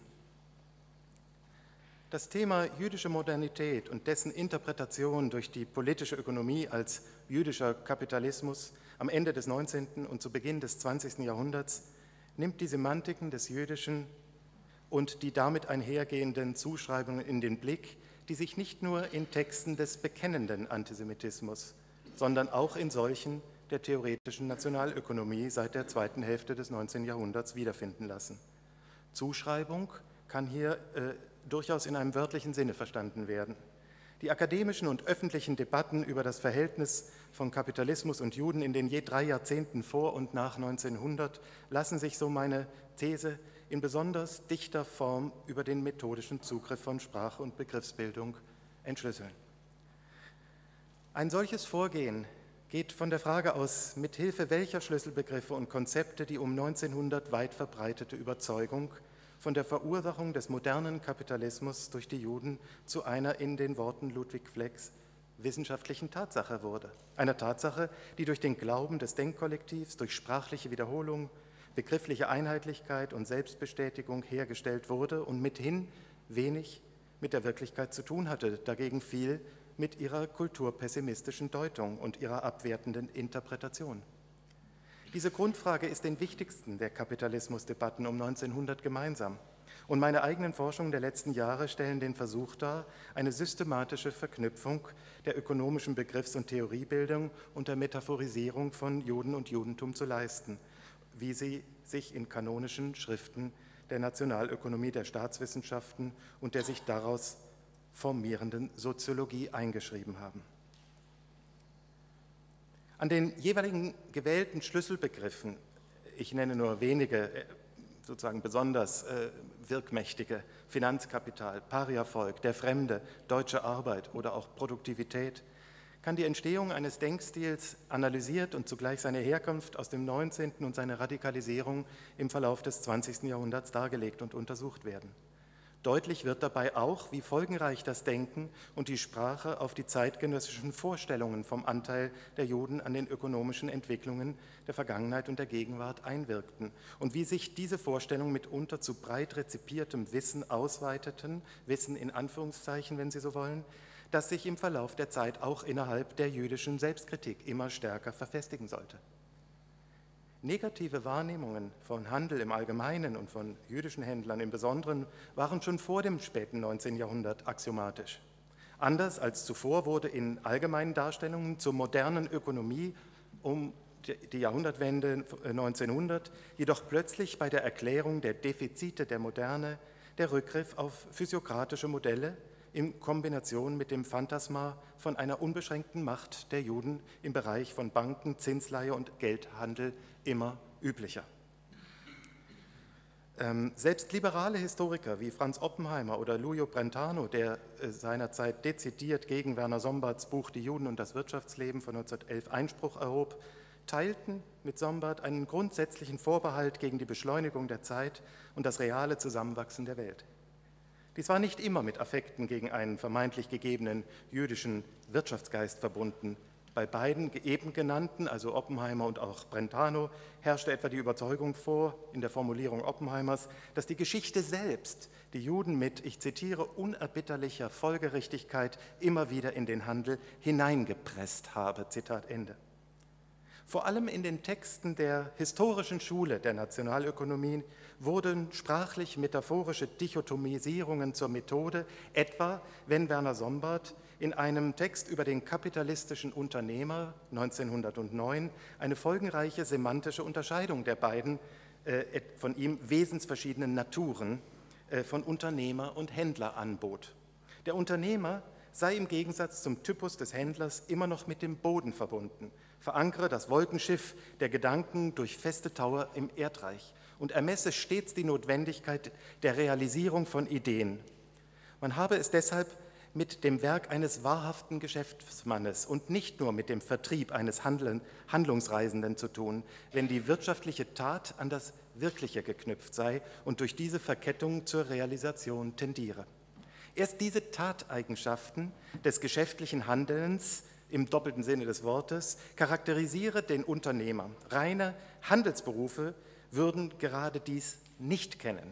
Das Thema jüdische Modernität und dessen Interpretation durch die politische Ökonomie als jüdischer Kapitalismus am Ende des neunzehnten und zu Beginn des zwanzigsten Jahrhunderts nimmt die Semantiken des Jüdischen und die damit einhergehenden Zuschreibungen in den Blick, die sich nicht nur in Texten des bekennenden Antisemitismus, sondern auch in solchen der theoretischen Nationalökonomie seit der zweiten Hälfte des neunzehnten Jahrhunderts wiederfinden lassen. Zuschreibung kann hier äh, durchaus in einem wörtlichen Sinne verstanden werden. Die akademischen und öffentlichen Debatten über das Verhältnis von Kapitalismus und Juden in den je drei Jahrzehnten vor und nach neunzehnhundert lassen sich, so meine These, in besonders dichter Form über den methodischen Zugriff von Sprache und Begriffsbildung entschlüsseln. Ein solches Vorgehen geht von der Frage aus, mithilfe welcher Schlüsselbegriffe und Konzepte die um neunzehnhundert weit verbreitete Überzeugung von der Verursachung des modernen Kapitalismus durch die Juden zu einer, in den Worten Ludwig Flecks, wissenschaftlichen Tatsache wurde. Einer Tatsache, die durch den Glauben des Denkkollektivs, durch sprachliche Wiederholung, begriffliche Einheitlichkeit und Selbstbestätigung hergestellt wurde und mithin wenig mit der Wirklichkeit zu tun hatte, dagegen viel mit ihrer kulturpessimistischen Deutung und ihrer abwertenden Interpretation. Diese Grundfrage ist den wichtigsten der Kapitalismusdebatten um neunzehnhundert gemeinsam. Und meine eigenen Forschungen der letzten Jahre stellen den Versuch dar, eine systematische Verknüpfung der ökonomischen Begriffs- und Theoriebildung und der Metaphorisierung von Juden und Judentum zu leisten, wie sie sich in kanonischen Schriften der Nationalökonomie, der Staatswissenschaften und der sich daraus formierenden Soziologie eingeschrieben haben. An den jeweiligen gewählten Schlüsselbegriffen, ich nenne nur wenige, sozusagen besonders äh, wirkmächtige, Finanzkapital, Pariavolk, der Fremde, deutsche Arbeit oder auch Produktivität, kann die Entstehung eines Denkstils analysiert und zugleich seine Herkunft aus dem neunzehnten und seine Radikalisierung im Verlauf des zwanzigsten Jahrhunderts dargelegt und untersucht werden. Deutlich wird dabei auch, wie folgenreich das Denken und die Sprache auf die zeitgenössischen Vorstellungen vom Anteil der Juden an den ökonomischen Entwicklungen der Vergangenheit und der Gegenwart einwirkten und wie sich diese Vorstellungen mitunter zu breit rezipiertem Wissen ausweiteten, Wissen in Anführungszeichen, wenn Sie so wollen, das sich im Verlauf der Zeit auch innerhalb der jüdischen Selbstkritik immer stärker verfestigen sollte. Negative Wahrnehmungen von Handel im Allgemeinen und von jüdischen Händlern im Besonderen waren schon vor dem späten neunzehnten Jahrhundert axiomatisch. Anders als zuvor wurde in allgemeinen Darstellungen zur modernen Ökonomie um die Jahrhundertwende neunzehnhundert jedoch plötzlich bei der Erklärung der Defizite der Moderne der Rückgriff auf physiokratische Modelle in Kombination mit dem Phantasma von einer unbeschränkten Macht der Juden im Bereich von Banken, Zinsleihe und Geldhandel immer üblicher. Ähm, selbst liberale Historiker wie Franz Oppenheimer oder Lujo Brentano, der äh, seinerzeit dezidiert gegen Werner Sombarts Buch Die Juden und das Wirtschaftsleben von neunzehnhundertelf Einspruch erhob, teilten mit Sombart einen grundsätzlichen Vorbehalt gegen die Beschleunigung der Zeit und das reale Zusammenwachsen der Welt. Dies war nicht immer mit Affekten gegen einen vermeintlich gegebenen jüdischen Wirtschaftsgeist verbunden. Bei beiden eben genannten, also Oppenheimer und auch Brentano, herrschte etwa die Überzeugung vor, in der Formulierung Oppenheimers, dass die Geschichte selbst die Juden mit, ich zitiere, unerbitterlicher Folgerichtigkeit immer wieder in den Handel hineingepresst habe. Zitat Ende. Vor allem in den Texten der historischen Schule der Nationalökonomie wurden sprachlich-metaphorische Dichotomisierungen zur Methode, etwa wenn Werner Sombart in einem Text über den kapitalistischen Unternehmer neunzehnhundertneun eine folgenreiche semantische Unterscheidung der beiden äh, von ihm wesensverschiedenen Naturen äh, von Unternehmer und Händler anbot. Der Unternehmer sei im Gegensatz zum Typus des Händlers immer noch mit dem Boden verbunden, verankere das Wolkenschiff der Gedanken durch feste Tauer im Erdreich und ermesse stets die Notwendigkeit der Realisierung von Ideen. Man habe es deshalb mit dem Werk eines wahrhaften Geschäftsmannes und nicht nur mit dem Vertrieb eines Handeln, Handlungsreisenden zu tun, wenn die wirtschaftliche Tat an das Wirkliche geknüpft sei und durch diese Verkettung zur Realisation tendiere. Erst diese Tateigenschaften des geschäftlichen Handelns im doppelten Sinne des Wortes charakterisiere den Unternehmer. Reine Handelsberufe würden gerade dies nicht kennen.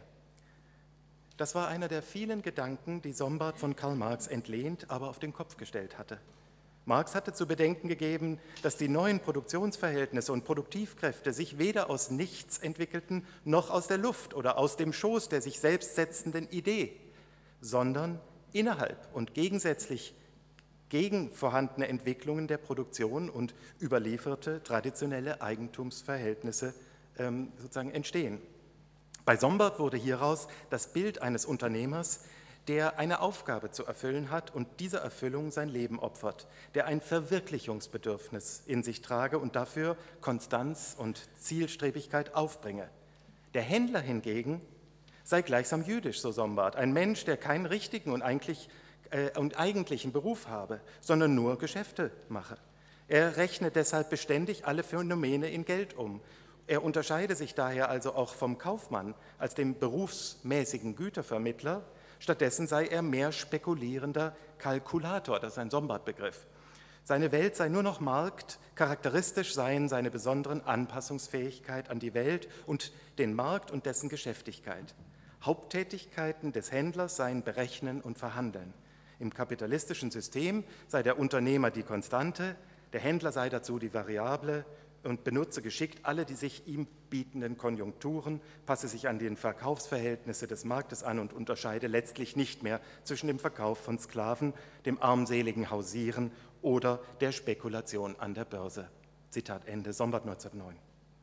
Das war einer der vielen Gedanken, die Sombart von Karl Marx entlehnt, aber auf den Kopf gestellt hatte. Marx hatte zu bedenken gegeben, dass die neuen Produktionsverhältnisse und Produktivkräfte sich weder aus nichts entwickelten, noch aus der Luft oder aus dem Schoß der sich selbst setzenden Idee, sondern innerhalb und gegensätzlich gegen vorhandene Entwicklungen der Produktion und überlieferte traditionelle Eigentumsverhältnisse ähm, sozusagen entstehen. Bei Sombart wurde hieraus das Bild eines Unternehmers, der eine Aufgabe zu erfüllen hat und dieser Erfüllung sein Leben opfert, der ein Verwirklichungsbedürfnis in sich trage und dafür Konstanz und Zielstrebigkeit aufbringe. Der Händler hingegen sei gleichsam jüdisch, so Sombart, ein Mensch, der keinen richtigen und, eigentlich, äh, und eigentlichen Beruf habe, sondern nur Geschäfte mache. Er rechne deshalb beständig alle Phänomene in Geld um. Er unterscheide sich daher also auch vom Kaufmann als dem berufsmäßigen Gütervermittler. Stattdessen sei er mehr spekulierender Kalkulator, das ist ein Sombart-Begriff. Seine Welt sei nur noch Markt, charakteristisch seien seine besonderen Anpassungsfähigkeit an die Welt und den Markt und dessen Geschäftigkeit. Haupttätigkeiten des Händlers seien Berechnen und Verhandeln. Im kapitalistischen System sei der Unternehmer die Konstante, der Händler sei dazu die Variable und benutze geschickt alle die sich ihm bietenden Konjunkturen, passe sich an die Verkaufsverhältnisse des Marktes an und unterscheide letztlich nicht mehr zwischen dem Verkauf von Sklaven, dem armseligen Hausieren oder der Spekulation an der Börse. Zitat Ende, Sombart neunzehnhundertneun.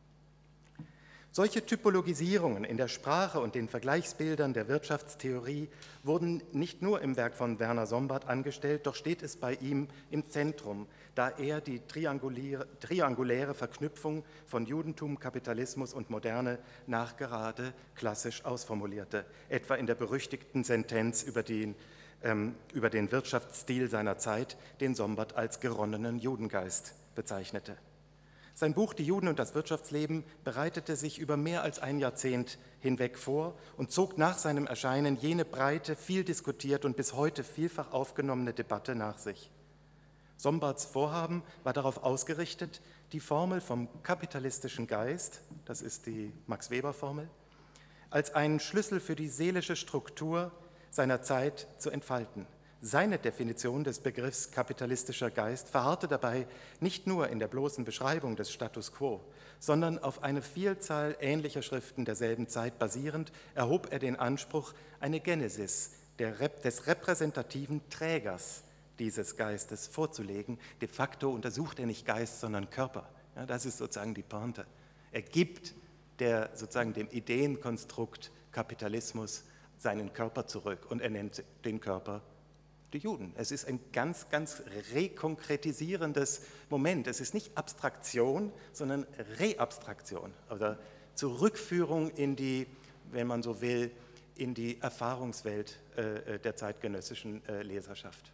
Solche Typologisierungen in der Sprache und den Vergleichsbildern der Wirtschaftstheorie wurden nicht nur im Werk von Werner Sombart angestellt, doch steht es bei ihm im Zentrum, da er die trianguläre, trianguläre Verknüpfung von Judentum, Kapitalismus und Moderne nachgerade klassisch ausformulierte, etwa in der berüchtigten Sentenz über den, ähm, über den Wirtschaftsstil seiner Zeit, den Sombart als geronnenen Judengeist bezeichnete. Sein Buch »Die Juden und das Wirtschaftsleben« bereitete sich über mehr als ein Jahrzehnt hinweg vor und zog nach seinem Erscheinen jene breite, viel diskutiert und bis heute vielfach aufgenommene Debatte nach sich. Sombarts Vorhaben war darauf ausgerichtet, die Formel vom kapitalistischen Geist, das ist die Max-Weber-Formel, als einen Schlüssel für die seelische Struktur seiner Zeit zu entfalten. Seine Definition des Begriffs kapitalistischer Geist verharrte dabei nicht nur in der bloßen Beschreibung des Status quo, sondern auf eine Vielzahl ähnlicher Schriften derselben Zeit basierend, erhob er den Anspruch, eine Genesis der, des repräsentativen Trägers dieses Geistes vorzulegen. De facto untersucht er nicht Geist, sondern Körper. Ja, das ist sozusagen die Pointe. Er gibt der, sozusagen dem Ideenkonstrukt Kapitalismus seinen Körper zurück und er nennt den Körper die Juden. Es ist ein ganz, ganz rekonkretisierendes Moment. Es ist nicht Abstraktion, sondern Reabstraktion oder Zurückführung in die, wenn man so will, in die Erfahrungswelt äh, der zeitgenössischen äh, Leserschaft.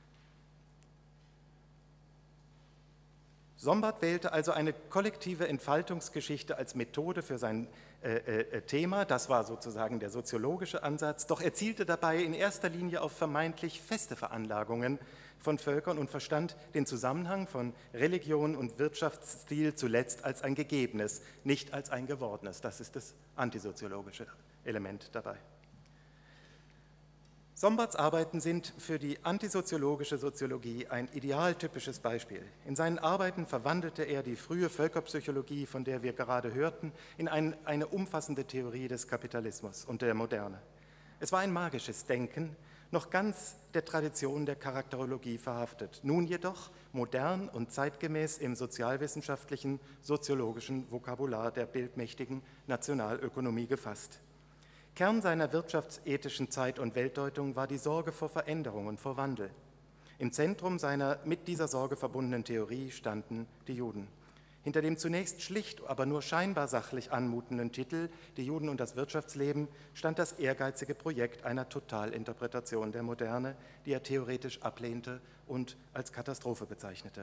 Sombart wählte also eine kollektive Entfaltungsgeschichte als Methode für sein äh, äh, Thema. Das war sozusagen der soziologische Ansatz. Doch er zielte dabei in erster Linie auf vermeintlich feste Veranlagungen von Völkern und verstand den Zusammenhang von Religion und Wirtschaftsstil zuletzt als ein Gegebenes, nicht als ein Gewordenes. Das ist das antisoziologische Element dabei. Sombarts Arbeiten sind für die antisoziologische Soziologie ein idealtypisches Beispiel. In seinen Arbeiten verwandelte er die frühe Völkerpsychologie, von der wir gerade hörten, in ein, eine umfassende Theorie des Kapitalismus und der Moderne. Es war ein magisches Denken, noch ganz der Tradition der Charakterologie verhaftet, nun jedoch modern und zeitgemäß im sozialwissenschaftlichen, soziologischen Vokabular der bildmächtigen Nationalökonomie gefasst. Kern seiner wirtschaftsethischen Zeit- und Weltdeutung war die Sorge vor Veränderung und vor Wandel. Im Zentrum seiner mit dieser Sorge verbundenen Theorie standen die Juden. Hinter dem zunächst schlicht, aber nur scheinbar sachlich anmutenden Titel »Die Juden und das Wirtschaftsleben« stand das ehrgeizige Projekt einer Totalinterpretation der Moderne, die er theoretisch ablehnte und als Katastrophe bezeichnete.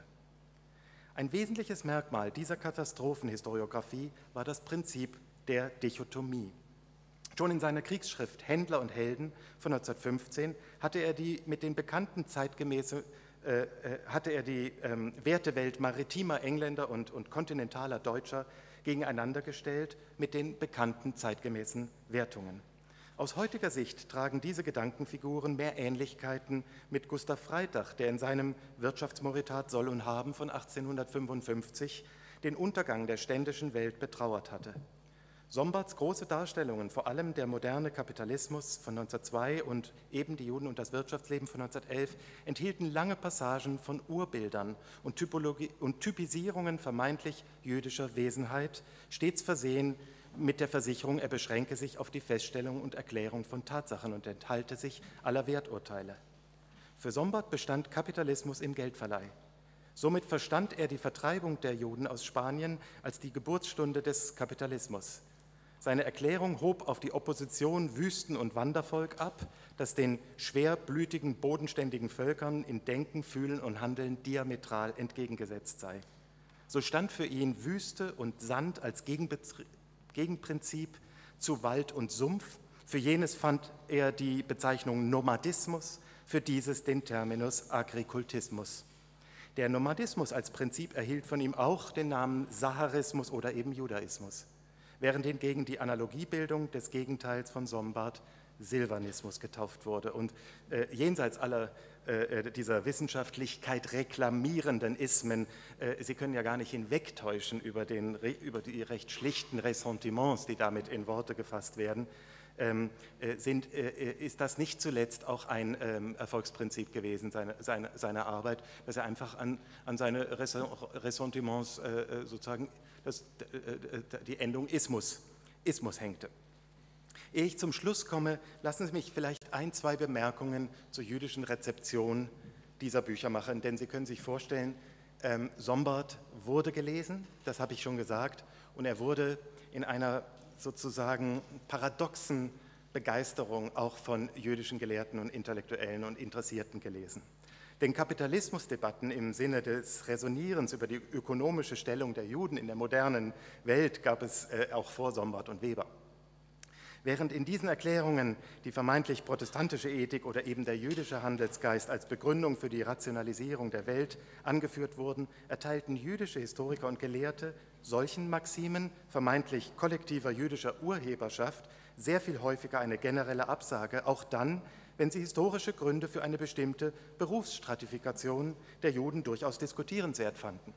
Ein wesentliches Merkmal dieser Katastrophenhistoriographie war das Prinzip der Dichotomie. Schon in seiner Kriegsschrift »Händler und Helden« von neunzehnhundertfünfzehn hatte er die mit den bekannten zeitgemäße äh, hatte er die ähm, Wertewelt maritimer Engländer und, und kontinentaler Deutscher gegeneinander gestellt mit den bekannten zeitgemäßen Wertungen. Aus heutiger Sicht tragen diese Gedankenfiguren mehr Ähnlichkeiten mit Gustav Freytag, der in seinem Wirtschaftsmoritat Soll und Haben von achtzehnhundertfünfundfünfzig den Untergang der ständischen Welt betrauert hatte. Sombarts große Darstellungen, vor allem der moderne Kapitalismus von neunzehnhundertzwei und eben die Juden und das Wirtschaftsleben von neunzehnhundertelf, enthielten lange Passagen von Urbildern und, Typologie, und Typisierungen vermeintlich jüdischer Wesenheit, stets versehen mit der Versicherung, er beschränke sich auf die Feststellung und Erklärung von Tatsachen und enthalte sich aller Werturteile. Für Sombart bestand Kapitalismus im Geldverleih. Somit verstand er die Vertreibung der Juden aus Spanien als die Geburtsstunde des Kapitalismus. Seine Erklärung hob auf die Opposition Wüsten- und Wandervolk ab, das den schwerblütigen, bodenständigen Völkern in Denken, Fühlen und Handeln diametral entgegengesetzt sei. So stand für ihn Wüste und Sand als Gegenprinzip zu Wald und Sumpf. Für jenes fand er die Bezeichnung Nomadismus, für dieses den Terminus Agrikultismus. Der Nomadismus als Prinzip erhielt von ihm auch den Namen Saharismus oder eben Judaismus, während hingegen die Analogiebildung des Gegenteils von Sombart Silvanismus getauft wurde. Und äh, jenseits aller äh, dieser Wissenschaftlichkeit reklamierenden Ismen, äh, Sie können ja gar nicht hinwegtäuschen über, den, über die recht schlichten Ressentiments, die damit in Worte gefasst werden, ähm, äh, sind, äh, ist das nicht zuletzt auch ein ähm, Erfolgsprinzip gewesen seiner seine, seine Arbeit, dass er einfach an, an seine Ressentiments äh, sozusagen das, äh, die Endung Ismus, Ismus hängte. Ehe ich zum Schluss komme, lassen Sie mich vielleicht ein, zwei Bemerkungen zur jüdischen Rezeption dieser Bücher machen, denn Sie können sich vorstellen, ähm, Sombart wurde gelesen, das habe ich schon gesagt, und er wurde in einer sozusagen paradoxen Begeisterung auch von jüdischen Gelehrten und Intellektuellen und Interessierten gelesen. Denn Kapitalismusdebatten im Sinne des Resonierens über die ökonomische Stellung der Juden in der modernen Welt gab es äh, auch vor Sombart und Weber. Während in diesen Erklärungen die vermeintlich protestantische Ethik oder eben der jüdische Handelsgeist als Begründung für die Rationalisierung der Welt angeführt wurden, erteilten jüdische Historiker und Gelehrte solchen Maximen vermeintlich kollektiver jüdischer Urheberschaft sehr viel häufiger eine generelle Absage, auch dann, wenn sie historische Gründe für eine bestimmte Berufsstratifikation der Juden durchaus diskutierenswert fanden.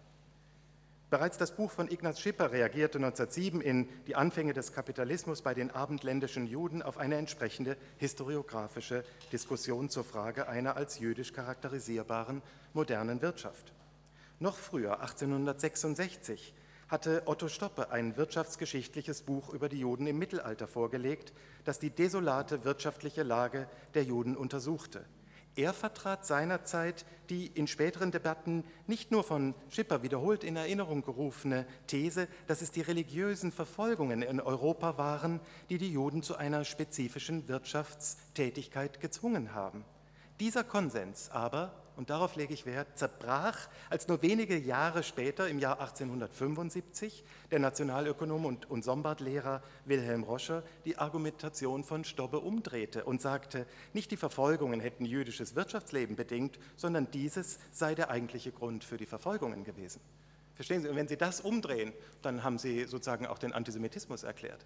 Bereits das Buch von Ignaz Schipper reagierte neunzehnhundertsieben in Die Anfänge des Kapitalismus bei den abendländischen Juden auf eine entsprechende historiografische Diskussion zur Frage einer als jüdisch charakterisierbaren modernen Wirtschaft. Noch früher, achtzehnhundertsechsundsechzig, hatte Otto Stoppe ein wirtschaftsgeschichtliches Buch über die Juden im Mittelalter vorgelegt, das die desolate wirtschaftliche Lage der Juden untersuchte. Er vertrat seinerzeit die in späteren Debatten nicht nur von Schipper wiederholt in Erinnerung gerufene These, dass es die religiösen Verfolgungen in Europa waren, die die Juden zu einer spezifischen Wirtschaftstätigkeit gezwungen haben. Dieser Konsens aber, und darauf lege ich Wert, zerbrach, als nur wenige Jahre später, im Jahr achtzehnhundertfünfundsiebzig, der Nationalökonom und, und Sombart-Lehrer Wilhelm Roscher die Argumentation von Stobbe umdrehte und sagte, nicht die Verfolgungen hätten jüdisches Wirtschaftsleben bedingt, sondern dieses sei der eigentliche Grund für die Verfolgungen gewesen. Verstehen Sie? Und wenn Sie das umdrehen, dann haben Sie sozusagen auch den Antisemitismus erklärt.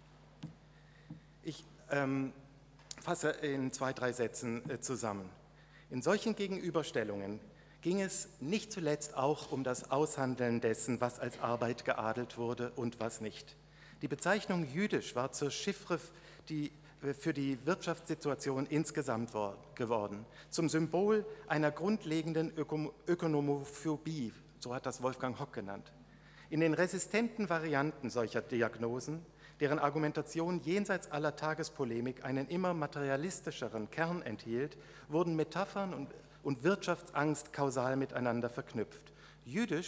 Ich ähm, fasse in zwei, drei Sätzen äh, zusammen. In solchen Gegenüberstellungen ging es nicht zuletzt auch um das Aushandeln dessen, was als Arbeit geadelt wurde und was nicht. Die Bezeichnung jüdisch war zur Chiffre die, für die Wirtschaftssituation insgesamt geworden, zum Symbol einer grundlegenden Öko Ökonomophobie, so hat das Wolfgang Hock genannt. In den resistenten Varianten solcher Diagnosen, deren Argumentation jenseits aller Tagespolemik einen immer materialistischeren Kern enthielt, wurden Metaphern und, und Wirtschaftsangst kausal miteinander verknüpft. Jüdisch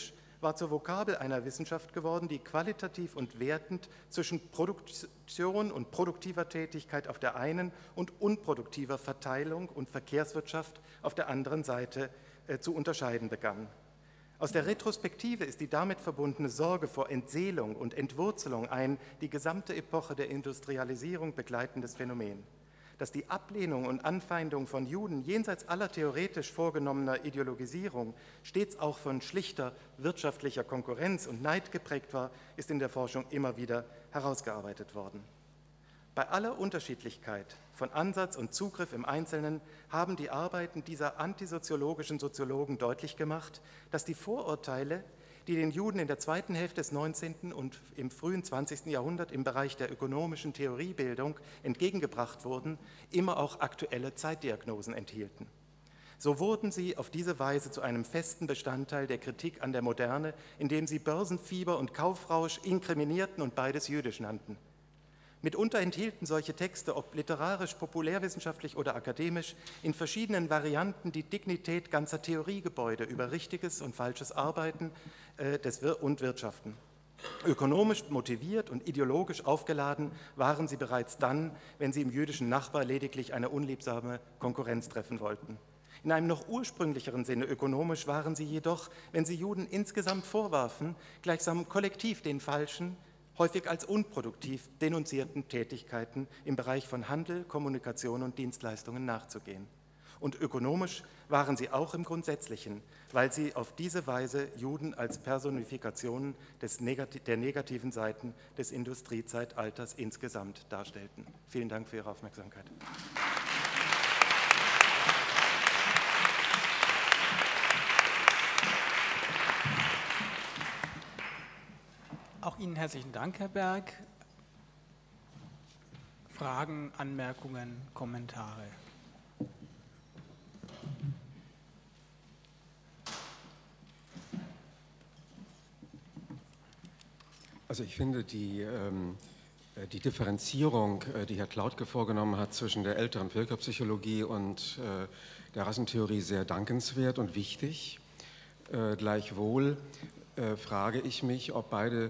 war zur Vokabel einer Wissenschaft geworden, die qualitativ und wertend zwischen Produktion und produktiver Tätigkeit auf der einen und unproduktiver Verteilung und Verkehrswirtschaft auf der anderen Seite äh, zu unterscheiden begann. Aus der Retrospektive ist die damit verbundene Sorge vor Entseelung und Entwurzelung ein die gesamte Epoche der Industrialisierung begleitendes Phänomen. Dass die Ablehnung und Anfeindung von Juden jenseits aller theoretisch vorgenommener Ideologisierung stets auch von schlichter wirtschaftlicher Konkurrenz und Neid geprägt war, ist in der Forschung immer wieder herausgearbeitet worden. Bei aller Unterschiedlichkeit von Ansatz und Zugriff im Einzelnen haben die Arbeiten dieser antisoziologischen Soziologen deutlich gemacht, dass die Vorurteile, die den Juden in der zweiten Hälfte des neunzehnten und im frühen zwanzigsten Jahrhundert im Bereich der ökonomischen Theoriebildung entgegengebracht wurden, immer auch aktuelle Zeitdiagnosen enthielten. So wurden sie auf diese Weise zu einem festen Bestandteil der Kritik an der Moderne, indem sie Börsenfieber und Kaufrausch inkriminierten und beides jüdisch nannten. Mitunter enthielten solche Texte, ob literarisch, populärwissenschaftlich oder akademisch, in verschiedenen Varianten die Dignität ganzer Theoriegebäude über richtiges und falsches Arbeiten äh, des Wir- und Wirtschaften. Ökonomisch motiviert und ideologisch aufgeladen waren sie bereits dann, wenn sie im jüdischen Nachbar lediglich eine unliebsame Konkurrenz treffen wollten. In einem noch ursprünglicheren Sinne ökonomisch waren sie jedoch, wenn sie Juden insgesamt vorwarfen, gleichsam kollektiv den falschen, häufig als unproduktiv denunzierten Tätigkeiten im Bereich von Handel, Kommunikation und Dienstleistungen nachzugehen. Und ökonomisch waren sie auch im Grundsätzlichen, weil sie auf diese Weise Juden als Personifikationen des Negati- der negativen Seiten des Industriezeitalters insgesamt darstellten. Vielen Dank für Ihre Aufmerksamkeit. Auch Ihnen herzlichen Dank, Herr Berg. Fragen, Anmerkungen, Kommentare? Also ich finde die, ähm, die Differenzierung, die Herr Klautke vorgenommen hat zwischen der älteren Völkerpsychologie und äh, der Rassentheorie sehr dankenswert und wichtig. Äh, gleichwohl Äh, frage ich mich, ob beide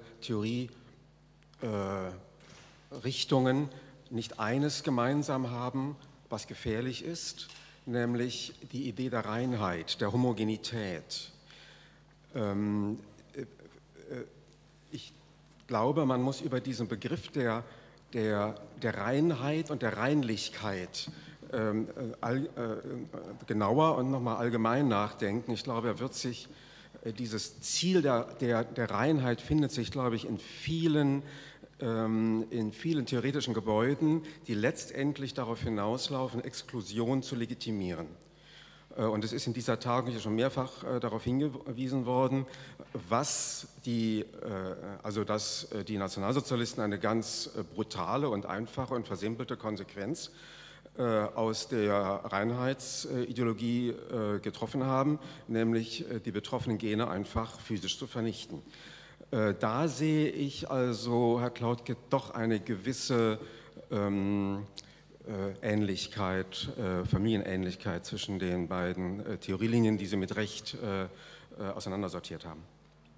Theorierichtungen äh, nicht eines gemeinsam haben, was gefährlich ist, nämlich die Idee der Reinheit, der Homogenität. Ähm, äh, äh, ich glaube, man muss über diesen Begriff der, der, der Reinheit und der Reinlichkeit ähm, all, äh, genauer und nochmal allgemein nachdenken. Ich glaube, er wird sich Dieses Ziel der, der, der Reinheit findet sich, glaube ich, in vielen, ähm, in vielen theoretischen Gebäuden, die letztendlich darauf hinauslaufen, Exklusion zu legitimieren. Äh, und es ist in dieser Tagung ja schon mehrfach äh, darauf hingewiesen worden, was die, äh, also dass äh, die Nationalsozialisten eine ganz äh, brutale und einfache und versimpelte Konsequenz aus der Reinheitsideologie getroffen haben, nämlich die betroffenen Gene einfach physisch zu vernichten. Da sehe ich also, Herr Klautke, doch eine gewisse ähm, Ähnlichkeit, Familienähnlichkeit zwischen den beiden Theorielinien, die Sie mit Recht auseinandersortiert haben.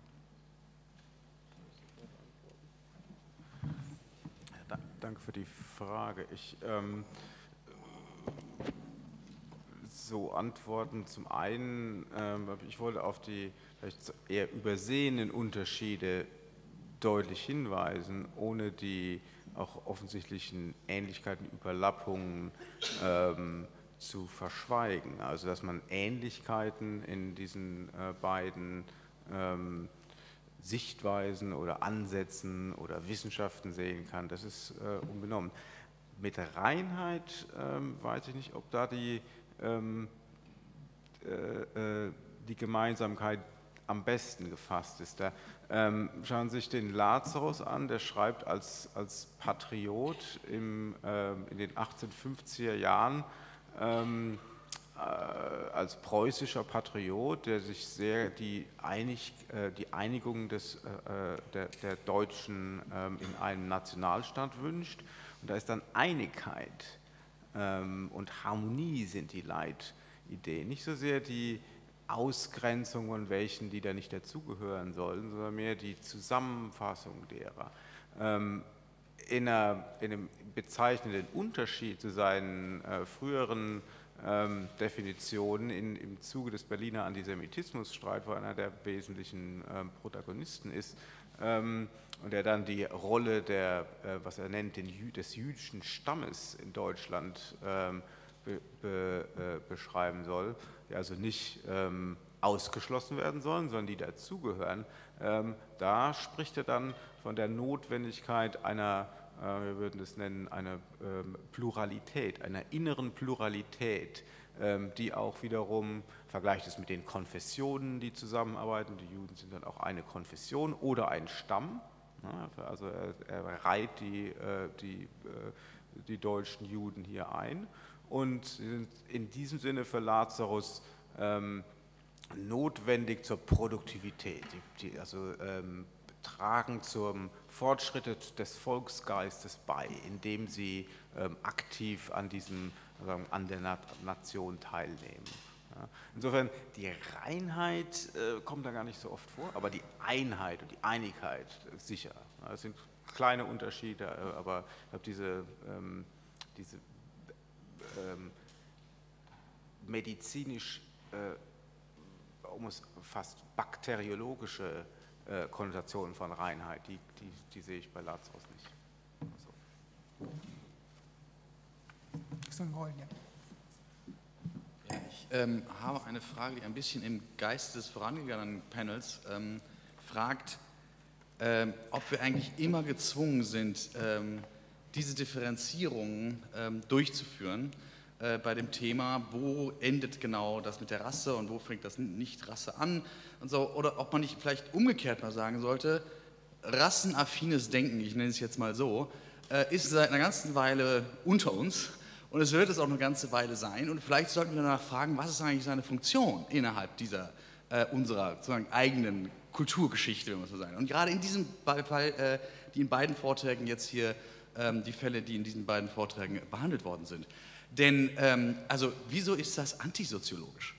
Danke für die Frage. Ich ähm, so antworten. Zum einen, ähm, ich wollte auf die vielleicht eher übersehenen Unterschiede deutlich hinweisen, ohne die auch offensichtlichen Ähnlichkeiten, Überlappungen ähm, zu verschweigen. Also dass man Ähnlichkeiten in diesen äh, beiden ähm, Sichtweisen oder Ansätzen oder Wissenschaften sehen kann, das ist äh, unbenommen. Mit der Reinheit ähm, weiß ich nicht, ob da die, ähm, äh, die Gemeinsamkeit am besten gefasst ist. Da, ähm, schauen Sie sich den Lazarus an, der schreibt als, als Patriot im, ähm, in den achtzehnhundertfünfziger Jahren, ähm, äh, als preußischer Patriot, der sich sehr die, Einig, äh, die Einigung des, äh, der, der Deutschen ähm, in einem Nationalstaat wünscht. Und da ist dann Einigkeit ähm, und Harmonie sind die Leitideen, nicht so sehr die Ausgrenzung von welchen, die da nicht dazugehören sollen, sondern mehr die Zusammenfassung derer. Ähm, in, einer, in einem bezeichnenden Unterschied zu seinen äh, früheren ähm, Definitionen in, im Zuge des Berliner Antisemitismusstreits, wo einer der wesentlichen ähm, Protagonisten ist, ähm, und der dann die Rolle der, äh, was er nennt, den, des jüdischen Stammes in Deutschland ähm, be, be, äh, beschreiben soll, die also nicht ähm, ausgeschlossen werden sollen, sondern die dazugehören. Ähm, da spricht er dann von der Notwendigkeit einer, äh, wir würden es nennen, einer ähm, Pluralität, einer inneren Pluralität, ähm, die auch wiederum, vergleicht es mit den Konfessionen, die zusammenarbeiten, die Juden sind dann auch eine Konfession oder ein Stamm, ja, also er, er reiht die, äh, die, äh, die deutschen Juden hier ein und sind in diesem Sinne für Lazarus ähm, notwendig zur Produktivität, die, die also ähm, tragen zum Fortschritt des Volksgeistes bei, indem sie ähm, aktiv an, diesem, sagen, an der Nation teilnehmen. Ja. Insofern, die Reinheit äh, kommt da gar nicht so oft vor, aber die Einheit und die Einigkeit äh, sicher. Ja, das sind kleine Unterschiede, äh, aber ich glaube, diese, ähm, diese ähm, medizinisch äh, um es fast bakteriologische äh, Konnotationen von Reinheit, die, die, die sehe ich bei Lazarus nicht. Also. Ja, ich ähm, habe eine Frage, die ein bisschen im Geiste des vorangegangenen Panels ähm, fragt, ähm, ob wir eigentlich immer gezwungen sind, ähm, diese Differenzierungen ähm, durchzuführen, bei dem Thema, wo endet genau das mit der Rasse und wo fängt das Nicht-Rasse an und so, oder ob man nicht vielleicht umgekehrt mal sagen sollte, rassenaffines Denken, ich nenne es jetzt mal so, ist seit einer ganzen Weile unter uns und es wird es auch eine ganze Weile sein und vielleicht sollten wir danach fragen, was ist eigentlich seine Funktion innerhalb dieser, äh, unserer sozusagen eigenen Kulturgeschichte, wenn man so sagen. Und gerade in diesem Fall, äh, die in beiden Vorträgen jetzt hier, ähm, die Fälle, die in diesen beiden Vorträgen behandelt worden sind. Denn, ähm, also, wieso ist das antisoziologisch?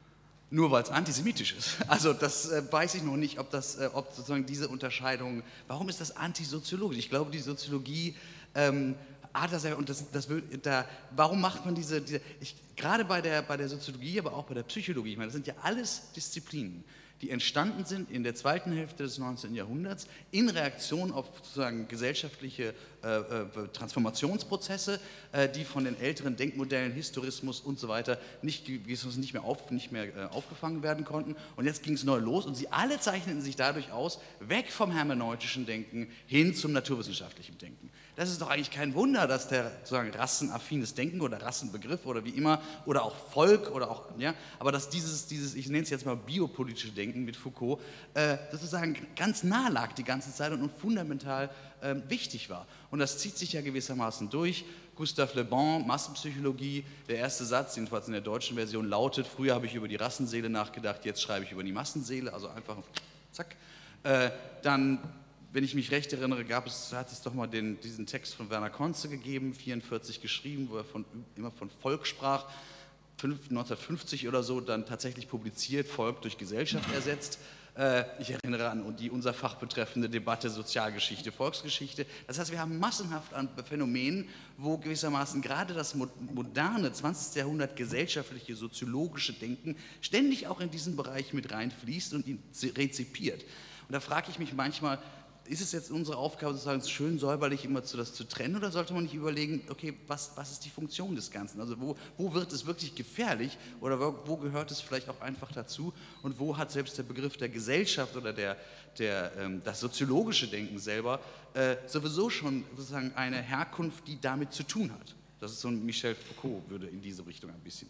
Nur weil es antisemitisch ist. Also, das äh, weiß ich noch nicht, ob, das, äh, ob sozusagen diese Unterscheidung, warum ist das antisoziologisch? Ich glaube, die Soziologie ähm, hat das ja, und das, das wird, da, warum macht man diese, diese ich, gerade bei der, bei der Soziologie, aber auch bei der Psychologie, ich meine, das sind ja alles Disziplinen, die entstanden sind in der zweiten Hälfte des neunzehnten Jahrhunderts in Reaktion auf sozusagen gesellschaftliche äh, äh, Transformationsprozesse, äh, die von den älteren Denkmodellen, Historismus und so weiter nicht, nicht mehr, auf, nicht mehr äh, aufgefangen werden konnten. Und jetzt ging es neu los und sie alle zeichneten sich dadurch aus, weg vom hermeneutischen Denken hin zum naturwissenschaftlichen Denken. Das ist doch eigentlich kein Wunder, dass der sozusagen rassenaffines Denken oder Rassenbegriff oder wie immer oder auch Volk oder auch, ja, aber dass dieses, dieses ich nenne es jetzt mal biopolitische Denken mit Foucault, äh, sozusagen ganz nah lag die ganze Zeit und fundamental äh, wichtig war. Und das zieht sich ja gewissermaßen durch. Gustave Le Bon, Massenpsychologie, der erste Satz, jedenfalls in der deutschen Version, lautet, früher habe ich über die Rassenseele nachgedacht, jetzt schreibe ich über die Massenseele, also einfach zack. Äh, dann, wenn ich mich recht erinnere, gab es, hat es doch mal den, diesen Text von Werner Conze gegeben, vierundvierzig geschrieben, wo er von, immer von Volk sprach, neunzehnhundertfünfzig oder so, dann tatsächlich publiziert, Volk durch Gesellschaft ersetzt. Ich erinnere an die unser Fach betreffende Debatte Sozialgeschichte, Volksgeschichte. Das heißt, wir haben massenhaft an Phänomenen, wo gewissermaßen gerade das moderne zwanzigste Jahrhundert gesellschaftliche, soziologische Denken ständig auch in diesen Bereich mit reinfließt und ihn rezipiert. Und da frage ich mich manchmal, ist es jetzt unsere Aufgabe, sozusagen schön säuberlich immer zu, das zu trennen, oder sollte man nicht überlegen, okay, was, was ist die Funktion des Ganzen? Also wo, wo wird es wirklich gefährlich oder wo, wo gehört es vielleicht auch einfach dazu und wo hat selbst der Begriff der Gesellschaft oder der, der, ähm, das soziologische Denken selber äh, sowieso schon sozusagen eine Herkunft, die damit zu tun hat? Das ist so ein Michel Foucault, würde in diese Richtung ein bisschen...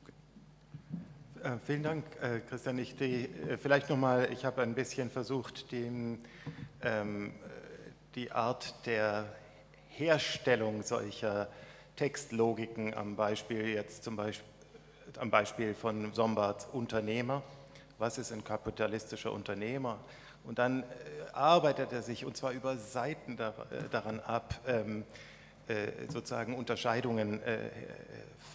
Okay. Äh, vielen Dank, äh, Christian. Ich, die, äh, vielleicht nochmal, ich habe ein bisschen versucht, den die Art der Herstellung solcher Textlogiken am Beispiel jetzt zum Beispiel am Beispiel von Sombarts Unternehmer. Was ist ein kapitalistischer Unternehmer? Und dann arbeitet er sich, und zwar über Seiten daran ab, sozusagen Unterscheidungen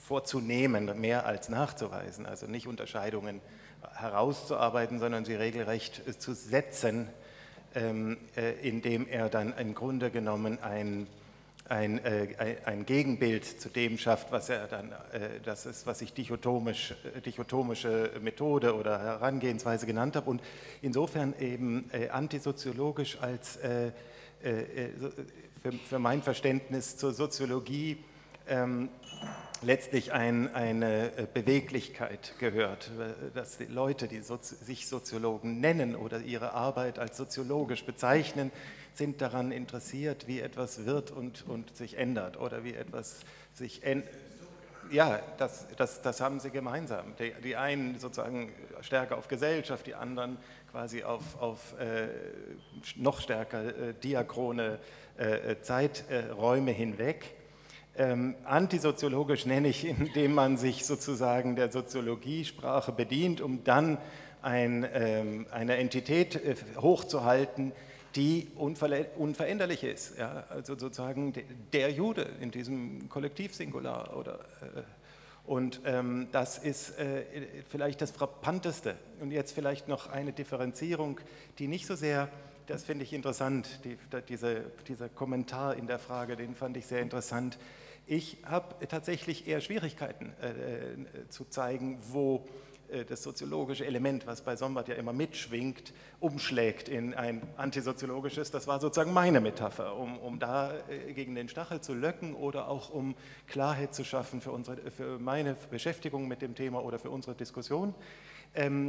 vorzunehmen, mehr als nachzuweisen, also nicht Unterscheidungen herauszuarbeiten, sondern sie regelrecht zu setzen, ähm, äh, indem er dann im Grunde genommen ein, ein, äh, ein Gegenbild zu dem schafft, was er dann, äh, das ist, was ich dichotomisch, dichotomische Methode oder Herangehensweise genannt habe, und insofern eben äh, antisoziologisch als äh, äh, für, für mein Verständnis zur Soziologie ähm, letztlich ein, eine Beweglichkeit gehört, dass die Leute, die Sozi- sich Soziologen nennen oder ihre Arbeit als soziologisch bezeichnen, sind daran interessiert, wie etwas wird und, und sich ändert oder wie etwas sich ändert. Ja, das, das, das haben sie gemeinsam. Die, die einen sozusagen stärker auf Gesellschaft, die anderen quasi auf, auf äh, noch stärker äh, diachrone äh, Zeiträume hinweg. Ähm, antisoziologisch nenne ich, indem man sich sozusagen der Soziologiesprache bedient, um dann ein, ähm, eine Entität äh, hochzuhalten, die unveränderlich ist. Ja? Also sozusagen der Jude in diesem Kollektivsingular. Oder, äh, und ähm, das ist äh, vielleicht das Frappanteste. Und jetzt vielleicht noch eine Differenzierung, die nicht so sehr, das finde ich interessant, die, diese, dieser Kommentar in der Frage, den fand ich sehr interessant. Ich habe tatsächlich eher Schwierigkeiten äh, zu zeigen, wo äh, das soziologische Element, was bei Sombart ja immer mitschwingt, umschlägt in ein antisoziologisches. Das war sozusagen meine Metapher, um, um da äh, gegen den Stachel zu löcken oder auch um Klarheit zu schaffen für, unsere, für meine Beschäftigung mit dem Thema oder für unsere Diskussion. Ähm,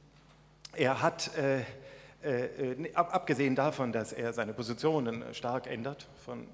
er hat, äh, äh, ab, abgesehen davon, dass er seine Positionen stark ändert, von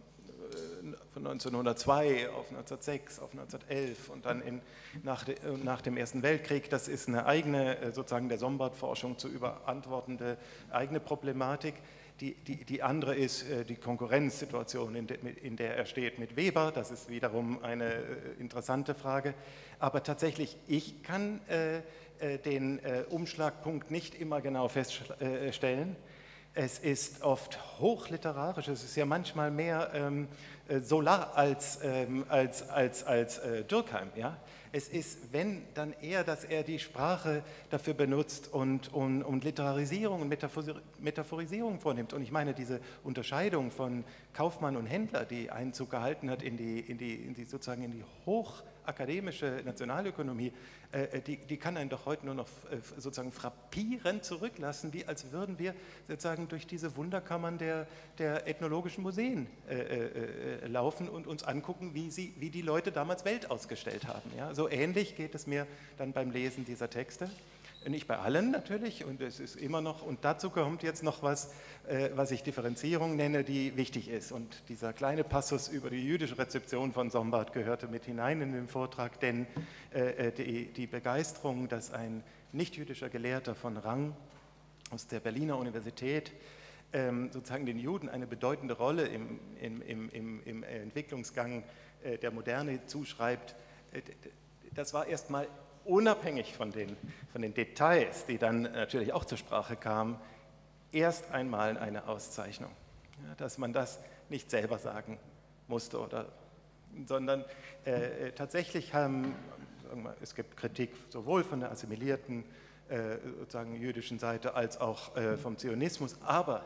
von neunzehnhundertzwei auf neunzehnhundertsechs, auf neunzehnhundertelf und dann in, nach, de, nach dem Ersten Weltkrieg. Das ist eine eigene, sozusagen der Sombart-Forschung zu überantwortende eigene Problematik. Die, die, die andere ist die Konkurrenzsituation, in, de, in der er steht mit Weber. Das ist wiederum eine interessante Frage. Aber tatsächlich, ich kann äh, den äh, Umschlagpunkt nicht immer genau feststellen. Es ist oft hochliterarisch, es ist ja manchmal mehr ähm, Solar als, ähm, als, als, als äh, Durkheim. Ja? Es ist, wenn, dann eher, dass er die Sprache dafür benutzt und, und, und Literarisierung und Metaphorisierung vornimmt. Und ich meine, diese Unterscheidung von Kaufmann und Händler, die Einzug gehalten hat in die, in die, in die, sozusagen in die hochakademische Nationalökonomie, äh, die, die kann einen doch heute nur noch äh, sozusagen frappierend zurücklassen, wie als würden wir sozusagen durch diese Wunderkammern der, der ethnologischen Museen äh, äh, laufen und uns angucken, wie, sie, wie die Leute damals Welt ausgestellt haben. Ja? So ähnlich geht es mir dann beim Lesen dieser Texte. Nicht bei allen natürlich, und es ist immer noch, und dazu kommt jetzt noch was, äh, was ich Differenzierung nenne, die wichtig ist. Und dieser kleine Passus über die jüdische Rezeption von Sombart gehörte mit hinein in den Vortrag, denn äh, die, die Begeisterung, dass ein nicht-jüdischer Gelehrter von Rang aus der Berliner Universität ähm, sozusagen den Juden eine bedeutende Rolle im, im, im, im, im Entwicklungsgang äh, der Moderne zuschreibt, äh, das war erstmal unabhängig von den, von den Details, die dann natürlich auch zur Sprache kamen, erst einmal eine Auszeichnung. Ja, dass man das nicht selber sagen musste, oder, sondern äh, tatsächlich haben, sagen wir, es gibt Kritik sowohl von der assimilierten äh, sozusagen jüdischen Seite als auch äh, vom Zionismus, aber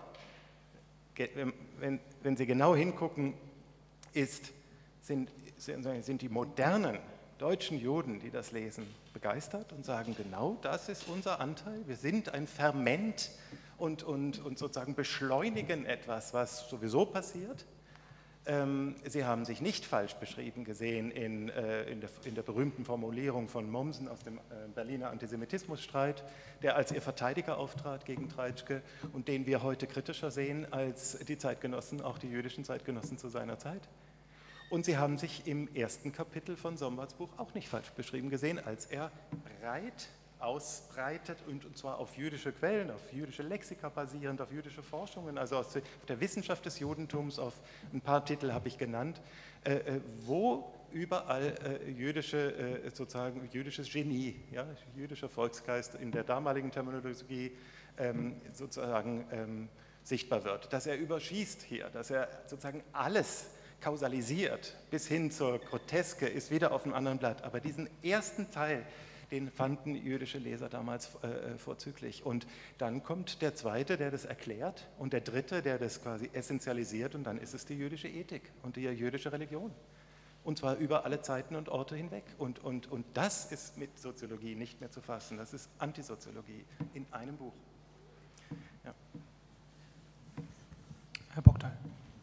wenn, wenn Sie genau hingucken, ist, sind, sind die modernen deutschen Juden, die das lesen, begeistert und sagen, genau das ist unser Anteil. Wir sind ein Ferment und, und, und sozusagen beschleunigen etwas, was sowieso passiert. Ähm, sie haben sich nicht falsch beschrieben gesehen in, äh, in, der, in der berühmten Formulierung von Mommsen aus dem äh, Berliner Antisemitismusstreit, der als ihr Verteidiger auftrat gegen Treitschke und den wir heute kritischer sehen als die Zeitgenossen, auch die jüdischen Zeitgenossen zu seiner Zeit. Und sie haben sich im ersten Kapitel von Sombarts Buch auch nicht falsch beschrieben gesehen, als er breit ausbreitet, und, und zwar auf jüdische Quellen, auf jüdische Lexika basierend, auf jüdische Forschungen, also aus der Wissenschaft des Judentums, auf ein paar Titel habe ich genannt, äh, wo überall äh, jüdische, äh, sozusagen jüdisches Genie, ja, jüdischer Volksgeist in der damaligen Terminologie ähm, sozusagen ähm, sichtbar wird. Dass er überschießt hier, dass er sozusagen alles kausalisiert bis hin zur Groteske, ist wieder auf einem anderen Blatt. Aber diesen ersten Teil, den fanden jüdische Leser damals äh, vorzüglich. Und dann kommt der zweite, der das erklärt, und der dritte, der das quasi essentialisiert, und dann ist es die jüdische Ethik und die jüdische Religion. Und zwar über alle Zeiten und Orte hinweg. Und, und, und das ist mit Soziologie nicht mehr zu fassen. Das ist Antisoziologie in einem Buch. Ja. Herr Bogdal.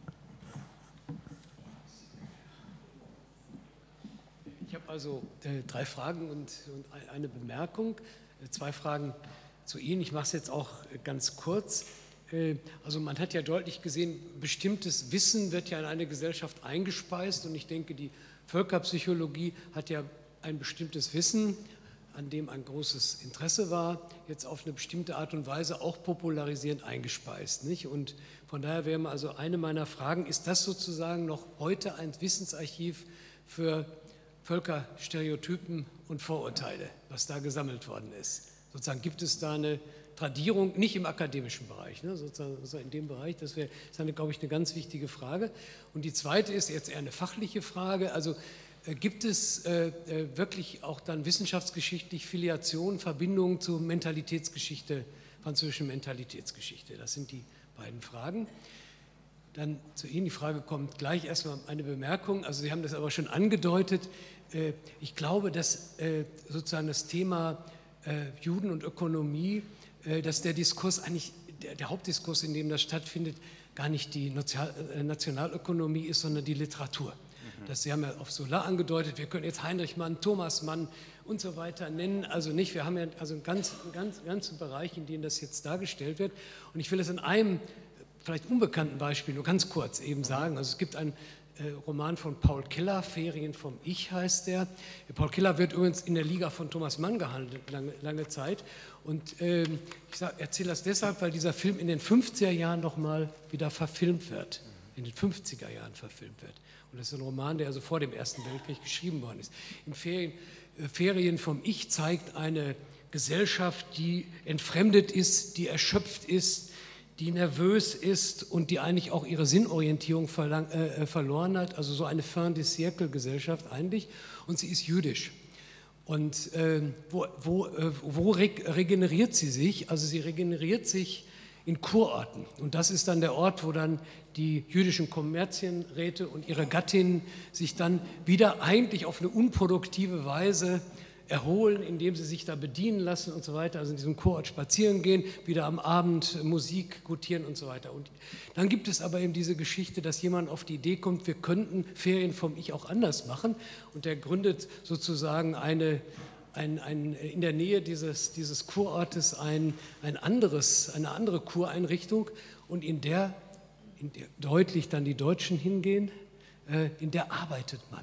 Ich habe also äh, drei Fragen und, und eine Bemerkung. Äh, zwei Fragen zu Ihnen. Ich mache es jetzt auch äh, ganz kurz. Äh, also man hat ja deutlich gesehen, bestimmtes Wissen wird ja in eine Gesellschaft eingespeist und ich denke, die Völkerpsychologie hat ja ein bestimmtes Wissen, an dem ein großes Interesse war, jetzt auf eine bestimmte Art und Weise auch popularisierend eingespeist. Nicht? Und von daher wäre also eine meiner Fragen, ist das sozusagen noch heute ein Wissensarchiv für Völkerstereotypen und Vorurteile, was da gesammelt worden ist? Sozusagen gibt es da eine Tradierung, nicht im akademischen Bereich, ne, sozusagen in dem Bereich, das wäre, ist eine, glaube ich, eine ganz wichtige Frage. Und die zweite ist jetzt eher eine fachliche Frage, also äh, gibt es äh, wirklich auch dann wissenschaftsgeschichtlich Filiationen, Verbindungen zur Mentalitätsgeschichte, französischen Mentalitätsgeschichte? Das sind die beiden Fragen. Dann zu Ihnen, die Frage kommt gleich, erstmal eine Bemerkung, also Sie haben das aber schon angedeutet, äh, ich glaube, dass äh, sozusagen das Thema äh, Juden und Ökonomie, dass der Diskurs eigentlich, der, der Hauptdiskurs, in dem das stattfindet, gar nicht die Nationalökonomie ist, sondern die Literatur. Mhm. Das, Sie haben ja auf Solar angedeutet, wir können jetzt Heinrich Mann, Thomas Mann und so weiter nennen, also nicht, wir haben ja also einen ganz, ganz, ganzen Bereich, in dem das jetzt dargestellt wird. Und ich will es in einem vielleicht unbekannten Beispiel nur ganz kurz eben sagen. Also es gibt einen äh, Roman von Paul Killer, Ferien vom Ich heißt der. Paul Killer wird übrigens in der Liga von Thomas Mann gehandelt, lange, lange Zeit. Und äh, ich erzähle das deshalb, weil dieser Film in den fünfziger Jahren nochmal wieder verfilmt wird. In den fünfziger Jahren verfilmt wird. Und das ist ein Roman, der also vor dem Ersten Weltkrieg geschrieben worden ist. In Ferien, äh, Ferien vom Ich zeigt eine Gesellschaft, die entfremdet ist, die erschöpft ist, die nervös ist und die eigentlich auch ihre Sinnorientierung verlang, äh, verloren hat, also so eine Fin de siècle-Gesellschaft eigentlich, und sie ist jüdisch. Und äh, wo, wo, äh, wo regeneriert sie sich? Also sie regeneriert sich in Kurorten. Und das ist dann der Ort, wo dann die jüdischen Kommerzienräte und ihre Gattinnen sich dann wieder eigentlich auf eine unproduktive Weise erholen, indem sie sich da bedienen lassen und so weiter, also in diesem Kurort spazieren gehen, wieder am Abend Musik gutieren und so weiter. Und dann gibt es aber eben diese Geschichte, dass jemand auf die Idee kommt, wir könnten Ferien vom Ich auch anders machen, und der gründet sozusagen eine, ein, ein, in der Nähe dieses, dieses Kurortes ein, ein anderes, eine andere Kureinrichtung, und in der, in der deutlich dann die Deutschen hingehen, äh, in der arbeitet man.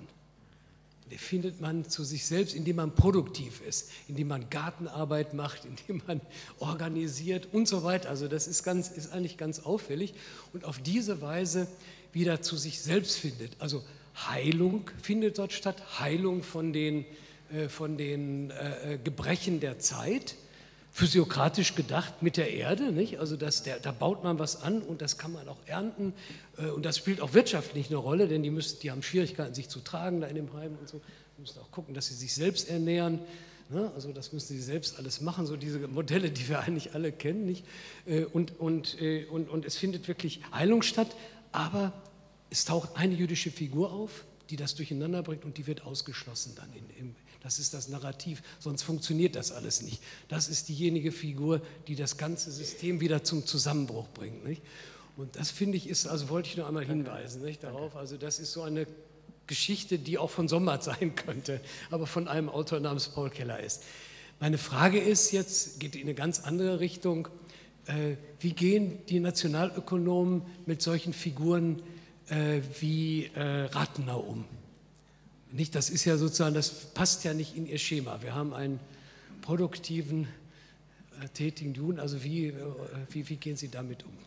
Der findet man zu sich selbst, indem man produktiv ist, indem man Gartenarbeit macht, indem man organisiert und so weiter. Also das ist, ganz, ist eigentlich ganz auffällig, und auf diese Weise wieder zu sich selbst findet. Also Heilung findet dort statt, Heilung von den, äh, von den äh, Gebrechen der Zeit, physiokratisch gedacht mit der Erde, nicht? Also das, der, da baut man was an und das kann man auch ernten, äh, und das spielt auch wirtschaftlich eine Rolle, denn die, müssen, die haben Schwierigkeiten, sich zu tragen da in dem Heim und so. Die müssen auch gucken, dass sie sich selbst ernähren, ne? Also das müssen sie selbst alles machen, so diese Modelle, die wir eigentlich alle kennen, nicht? Äh, und, und, äh, und, und es findet wirklich Heilung statt, aber es taucht eine jüdische Figur auf, die das durcheinander bringt, und die wird ausgeschlossen dann in, im Das ist das Narrativ, sonst funktioniert das alles nicht. Das ist diejenige Figur, die das ganze System wieder zum Zusammenbruch bringt. Nicht? Und das, finde ich, ist, also wollte ich nur einmal hinweisen, nicht, darauf. Also das ist so eine Geschichte, die auch von Sommert sein könnte, aber von einem Autor namens Paul Killer ist. Meine Frage ist jetzt, geht in eine ganz andere Richtung, äh, wie gehen die Nationalökonomen mit solchen Figuren äh, wie äh, Rathenau um? Nicht, das ist ja sozusagen, das passt ja nicht in ihr Schema. Wir haben einen produktiven, äh, tätigen Juden, also wie, äh, wie, wie gehen Sie damit um?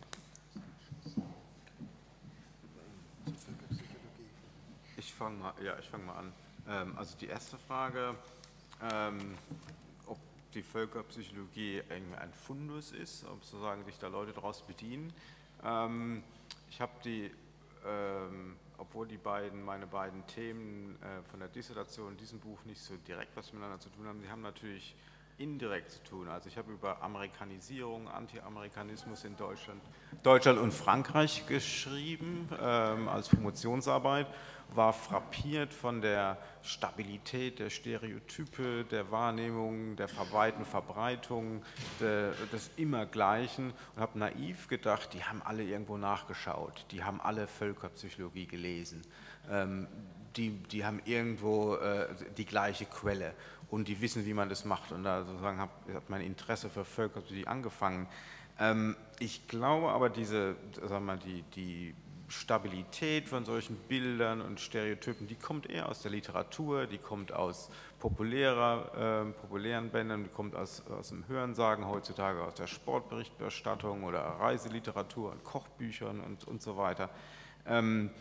Ich fange mal, ja, ich fang mal an. Ähm, also die erste Frage, ähm, ob die Völkerpsychologie irgendwie ein Fundus ist, ob sozusagen sich da Leute daraus bedienen. Ähm, ich habe die ähm, obwohl die beiden, meine beiden Themen äh, von der Dissertation in diesem Buch nicht so direkt was miteinander zu tun haben, sie haben natürlich indirekt zu tun. Also ich habe über Amerikanisierung, Anti-Amerikanismus in Deutschland, Deutschland und Frankreich geschrieben ähm, als Promotionsarbeit, war frappiert von der Stabilität der Stereotype, der Wahrnehmung, der weiten Verbreitung, der, des Immergleichen und habe naiv gedacht, die haben alle irgendwo nachgeschaut, die haben alle Völkerpsychologie gelesen, ähm, die, die haben irgendwo äh, die gleiche Quelle und die wissen, wie man das macht. Und da sozusagen hat, hat mein Interesse für Völkerpsychologie angefangen. Ähm, ich glaube aber, diese, sagen wir mal, die, die Stabilität von solchen Bildern und Stereotypen, die kommt eher aus der Literatur, die kommt aus populärer, äh, populären Bändern, die kommt aus, aus dem Hörensagen heutzutage, aus der Sportberichterstattung oder Reiseliteratur und Kochbüchern und, und so weiter. Ähm,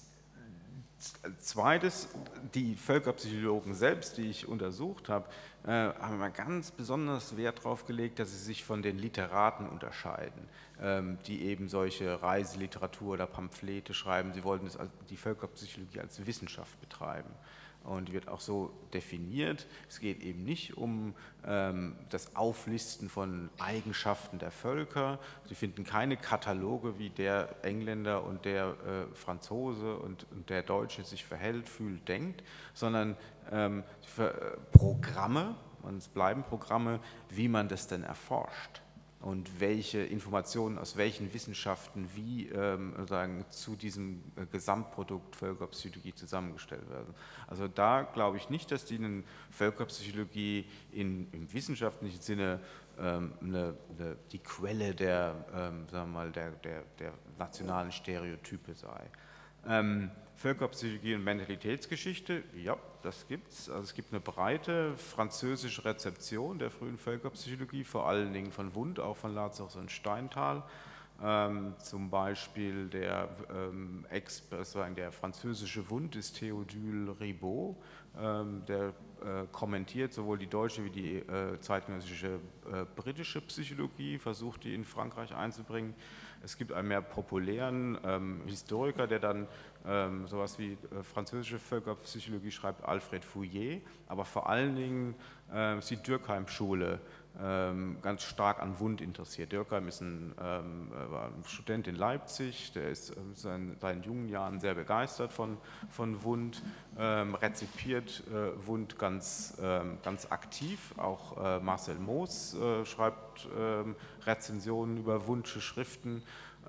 Zweites, die Völkerpsychologen selbst, die ich untersucht habe, äh, haben immer ganz besonders Wert darauf gelegt, dass sie sich von den Literaten unterscheiden, ähm, die eben solche Reiseliteratur oder Pamphlete schreiben. Sie wollten das als, die Völkerpsychologie als Wissenschaft betreiben. Und die wird auch so definiert. Es geht eben nicht um ähm, das Auflisten von Eigenschaften der Völker. Sie finden keine Kataloge, wie der Engländer und der äh, Franzose und, und der Deutsche sich verhält, fühlt, denkt, sondern ähm, für, äh, Programme, und es bleiben Programme, wie man das denn erforscht. Und welche Informationen aus welchen Wissenschaften wie ähm, sagen, zu diesem äh, Gesamtprodukt Völkerpsychologie zusammengestellt werden. Also da glaube ich nicht, dass die eine Völkerpsychologie in, im wissenschaftlichen Sinne ähm, eine, eine, die Quelle der, ähm, sagen wir mal, der, der, der nationalen Stereotype sei. Ähm, Völkerpsychologie und Mentalitätsgeschichte, ja, das gibt es. Also es gibt eine breite französische Rezeption der frühen Völkerpsychologie, vor allen Dingen von Wundt, auch von Lazarus und Steinthal. Ähm, zum Beispiel der, ähm, Ex, der französische Wundt ist Théodule Ribot, ähm, der äh, kommentiert sowohl die deutsche wie die äh, zeitgenössische äh, britische Psychologie, versucht die in Frankreich einzubringen. Es gibt einen mehr populären ähm, Historiker, der dann ähm, sowas wie äh, französische Völkerpsychologie schreibt, Alfred Fouillet, aber vor allen Dingen äh, ist die Dürkheim-Schule ähm, ganz stark an Wundt interessiert. Dürkheim ist ein, ähm, war ein Student in Leipzig, der ist äh, in seinen jungen Jahren sehr begeistert von, von Wundt, ähm, rezipiert äh, Wundt ganz, ähm, ganz aktiv, auch äh, Marcel Moos äh, schreibt ähm, Rezensionen über Wundtsche Schriften.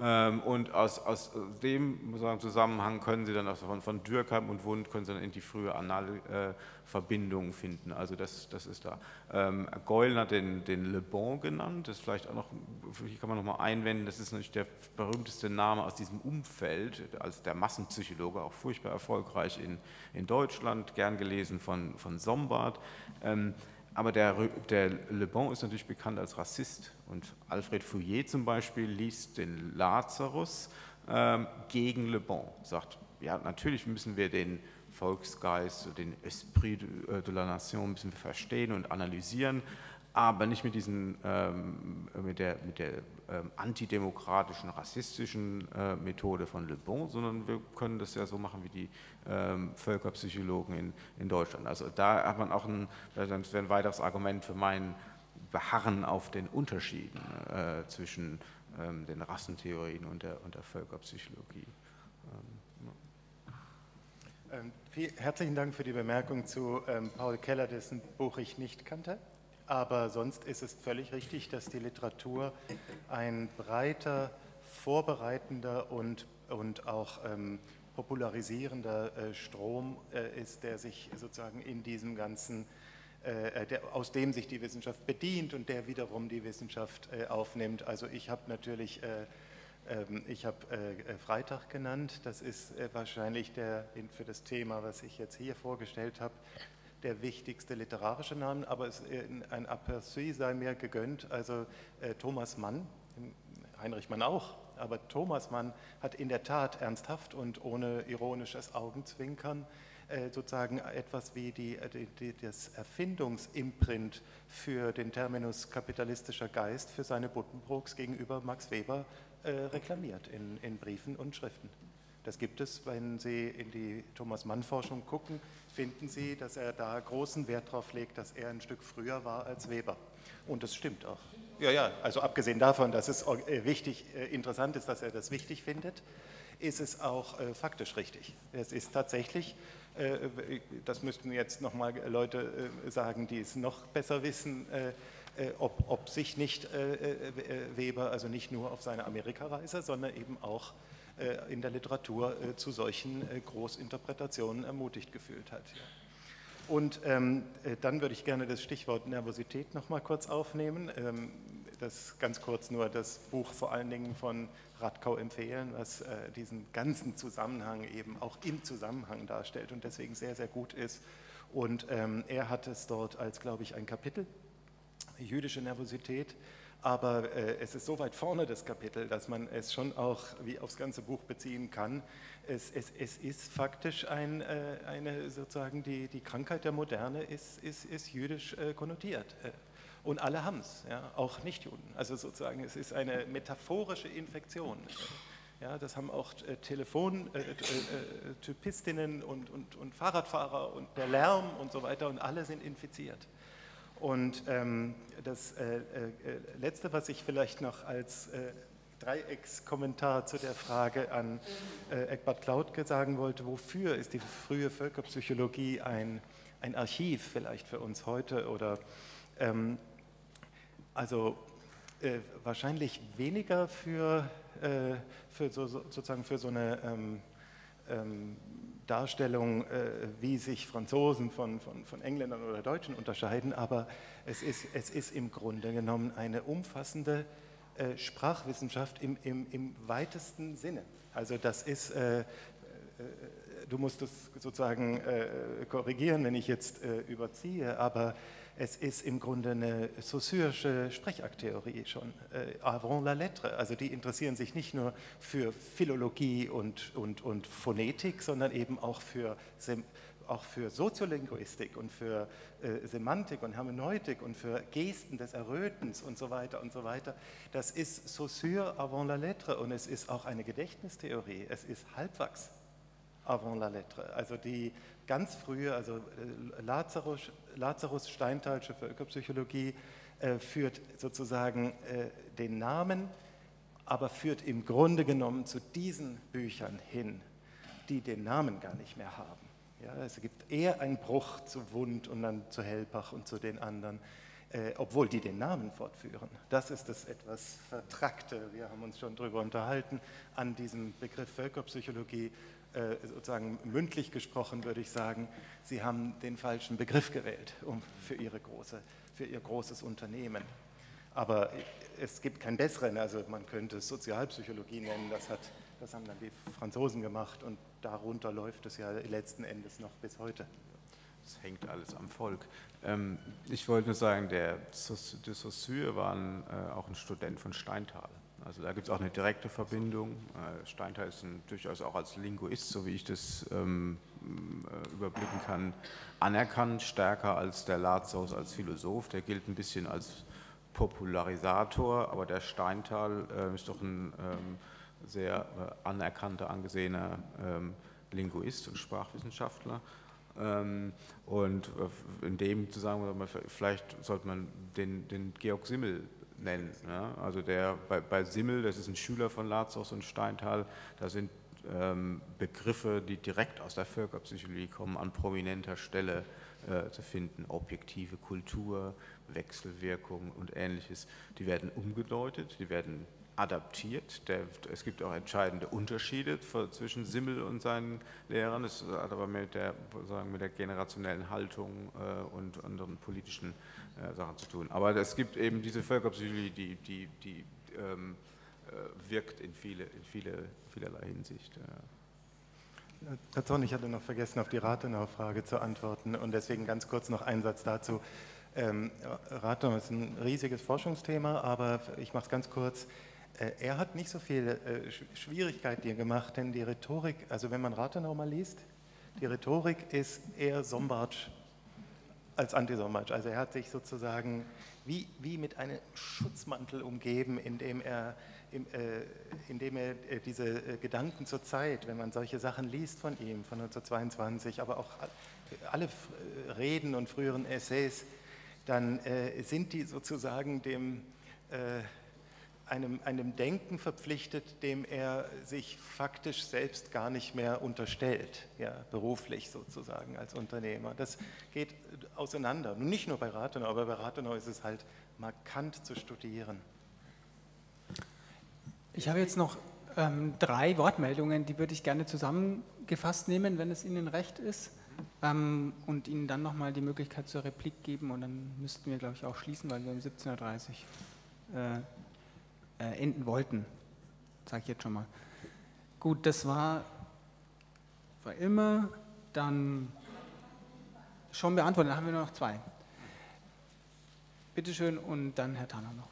Und aus, aus dem sagen, Zusammenhang können Sie dann von, von Dürkheim und Wundt können Sie dann in die frühe Annale-Verbindung äh, finden. Also das, das ist da. Ähm, Geulen hat den, den Le Bon genannt, das ist vielleicht auch noch, hier kann man noch mal einwenden, das ist natürlich der berühmteste Name aus diesem Umfeld, als der Massenpsychologe, auch furchtbar erfolgreich in, in Deutschland, gern gelesen von, von Sombart. Ähm, Aber der, der Le Bon ist natürlich bekannt als Rassist und Alfred Fouillet zum Beispiel liest den Lazarus ähm, gegen Le Bon, sagt, ja natürlich müssen wir den Volksgeist, den Esprit de, de la Nation müssen wir verstehen und analysieren, aber nicht mit, diesen, ähm, mit der, mit der ähm, antidemokratischen, rassistischen äh, Methode von Le Bon, sondern wir können das ja so machen wie die ähm, Völkerpsychologen in, in Deutschland. Also da hat man auch ein, das wäre ein weiteres Argument für mein Beharren auf den Unterschieden äh, zwischen ähm, den Rassentheorien und der, und der Völkerpsychologie. Ähm, ja. ähm, viel, herzlichen Dank für die Bemerkung zu ähm, Paul Keller, dessen Buch ich nicht kannte. Aber sonst ist es völlig richtig, dass die Literatur ein breiter, vorbereitender und, und auch ähm, popularisierender äh, Strom äh, ist, der sich sozusagen in diesem ganzen, äh, der, aus dem sich die Wissenschaft bedient und der wiederum die Wissenschaft äh, aufnimmt. Also ich habe natürlich, äh, äh, ich habe äh, Freytag genannt, das ist äh, wahrscheinlich der, für das Thema, was ich jetzt hier vorgestellt habe, der wichtigste literarische Name, aber es, ein Aperçu sei mir gegönnt, also äh, Thomas Mann, Heinrich Mann auch, aber Thomas Mann hat in der Tat ernsthaft und ohne ironisches Augenzwinkern äh, sozusagen etwas wie die, die, die, das Erfindungsimprint für den Terminus kapitalistischer Geist für seine Buddenbrooks gegenüber Max Weber äh, reklamiert in, in Briefen und Schriften. Das gibt es, wenn Sie in die Thomas-Mann-Forschung gucken, finden Sie, dass er da großen Wert darauf legt, dass er ein Stück früher war als Weber. Und das stimmt auch. Ja, ja, also abgesehen davon, dass es wichtig, interessant ist, dass er das wichtig findet, ist es auch äh, faktisch richtig. Es ist tatsächlich, äh, das müssten jetzt nochmal Leute äh, sagen, die es noch besser wissen, äh, äh, ob, ob sich nicht äh, äh, Weber, also nicht nur auf seiner Amerikareise, sondern eben auch äh, in der Literatur äh, zu solchen äh, Großinterpretationen ermutigt gefühlt hat. Ja. Und ähm, äh, dann würde ich gerne das Stichwort Nervosität nochmal kurz aufnehmen. Ähm, das ganz kurz nur das Buch vor allen Dingen von Radkau empfehlen, was äh, diesen ganzen Zusammenhang eben auch im Zusammenhang darstellt und deswegen sehr, sehr gut ist. Und ähm, er hat es dort als, glaube ich, ein Kapitel, jüdische Nervosität, aber äh, es ist so weit vorne, das Kapitel, dass man es schon auch wie aufs ganze Buch beziehen kann. Es, es, es ist faktisch ein, äh, eine, sozusagen die, die Krankheit der Moderne ist, ist, ist jüdisch äh, konnotiert. Äh, Und alle haben es, ja, auch Nichtjuden. Also sozusagen, es ist eine metaphorische Infektion. Ja, das haben auch äh, Telefontypistinnen äh, äh, und, und, und Fahrradfahrer und der Lärm und so weiter und alle sind infiziert. Und ähm, das äh, äh, Letzte, was ich vielleicht noch als äh, Dreieckskommentar zu der Frage an äh, Egbert Klautke sagen wollte, wofür ist die frühe Völkerpsychologie ein, ein Archiv vielleicht für uns heute oder ähm, also äh, wahrscheinlich weniger für, äh, für so, so, sozusagen für so eine ähm, ähm, Darstellung, äh, wie sich Franzosen von, von, von Engländern oder Deutschen unterscheiden, aber es ist, es ist im Grunde genommen eine umfassende äh, Sprachwissenschaft im, im, im weitesten Sinne. Also das ist, äh, äh, du musst es sozusagen äh, korrigieren, wenn ich jetzt äh, überziehe, aber es ist im Grunde eine Saussure'sche Sprechakttheorie schon, äh, avant la lettre. Also die interessieren sich nicht nur für Philologie und, und, und Phonetik, sondern eben auch für, auch für Soziolinguistik und für äh, Semantik und Hermeneutik und für Gesten des Errötens und so weiter und so weiter. Das ist Saussure avant la lettre und es ist auch eine Gedächtnistheorie. Es ist Halbwachs avant la lettre. Also die ganz frühe, also Lazarus, Lazarus Steintalsche Völkerpsychologie äh, führt sozusagen äh, den Namen, aber führt im Grunde genommen zu diesen Büchern hin, die den Namen gar nicht mehr haben. Ja, es gibt eher einen Bruch zu Wundt und dann zu Hellbach und zu den anderen, äh, obwohl die den Namen fortführen. Das ist das etwas Vertrackte, wir haben uns schon darüber unterhalten, an diesem Begriff Völkerpsychologie. Sozusagen mündlich gesprochen würde ich sagen, Sie haben den falschen Begriff gewählt um, für, ihre große, für Ihr großes Unternehmen. Aber es gibt keinen besseren, also man könnte es Sozialpsychologie nennen, das, hat, das haben dann die Franzosen gemacht und darunter läuft es ja letzten Endes noch bis heute. Das hängt alles am Volk. Ähm, ich wollte nur sagen, der de Saussure war ein, äh, auch ein Student von Steinthal. Also da gibt es auch eine direkte Verbindung. Äh, Steinthal ist ein, durchaus auch als Linguist, so wie ich das ähm, äh, überblicken kann, anerkannt, stärker als der Lazarus als Philosoph. Der gilt ein bisschen als Popularisator, aber der Steinthal äh, ist doch ein ähm, sehr äh, anerkannter, angesehener ähm, Linguist und Sprachwissenschaftler. Ähm, und in dem Zusammenhang, vielleicht sollte man den, den Georg Simmel nennen. Ja? Also der bei, bei Simmel, das ist ein Schüler von Lazarus und Steinthal, da sind ähm, Begriffe, die direkt aus der Völkerpsychologie kommen, an prominenter Stelle äh, zu finden. Objektive Kultur, Wechselwirkung und Ähnliches. Die werden umgedeutet, die werden adaptiert. Der, es gibt auch entscheidende Unterschiede zwischen Simmel und seinen Lehrern. Das hat aber mit der, sagen, mit der generationellen Haltung äh, und anderen politischen äh, Sachen zu tun. Aber es gibt eben diese Völkerpsychologie, die, die, die ähm, äh, wirkt in, viele, in viele, vielerlei Hinsicht. Ja. Herr Zorn, ich hatte noch vergessen, auf die Rathenau-Frage zu antworten und deswegen ganz kurz noch einen Satz dazu. Ähm, Rathenau ist ein riesiges Forschungsthema, aber ich mache es ganz kurz. Er hat nicht so viele Schwierigkeiten hier gemacht, denn die Rhetorik, also wenn man Rathenau mal liest, die Rhetorik ist eher Sombartsch als Antisomatsch. Also er hat sich sozusagen wie, wie mit einem Schutzmantel umgeben, indem er, in, äh, indem er äh, diese äh, Gedanken zur Zeit, wenn man solche Sachen liest von ihm, von neunzehnhundertzweiundzwanzig, aber auch alle Reden und früheren Essays, dann äh, sind die sozusagen dem, äh, einem, einem Denken verpflichtet, dem er sich faktisch selbst gar nicht mehr unterstellt, ja, beruflich sozusagen als Unternehmer. Das geht auseinander. Nun nicht nur bei Rathenau, aber bei Rathenau ist es halt markant zu studieren. Ich habe jetzt noch ähm, drei Wortmeldungen, die würde ich gerne zusammengefasst nehmen, wenn es Ihnen recht ist. Ähm, und Ihnen dann nochmal die Möglichkeit zur Replik geben und dann müssten wir, glaube ich, auch schließen, weil wir um siebzehn Uhr dreißig äh, äh, enden wollten, sage ich jetzt schon mal. Gut, das war Frau Ilmer, dann schon beantwortet, dann haben wir nur noch zwei. Bitte schön und dann Herr Tanner noch.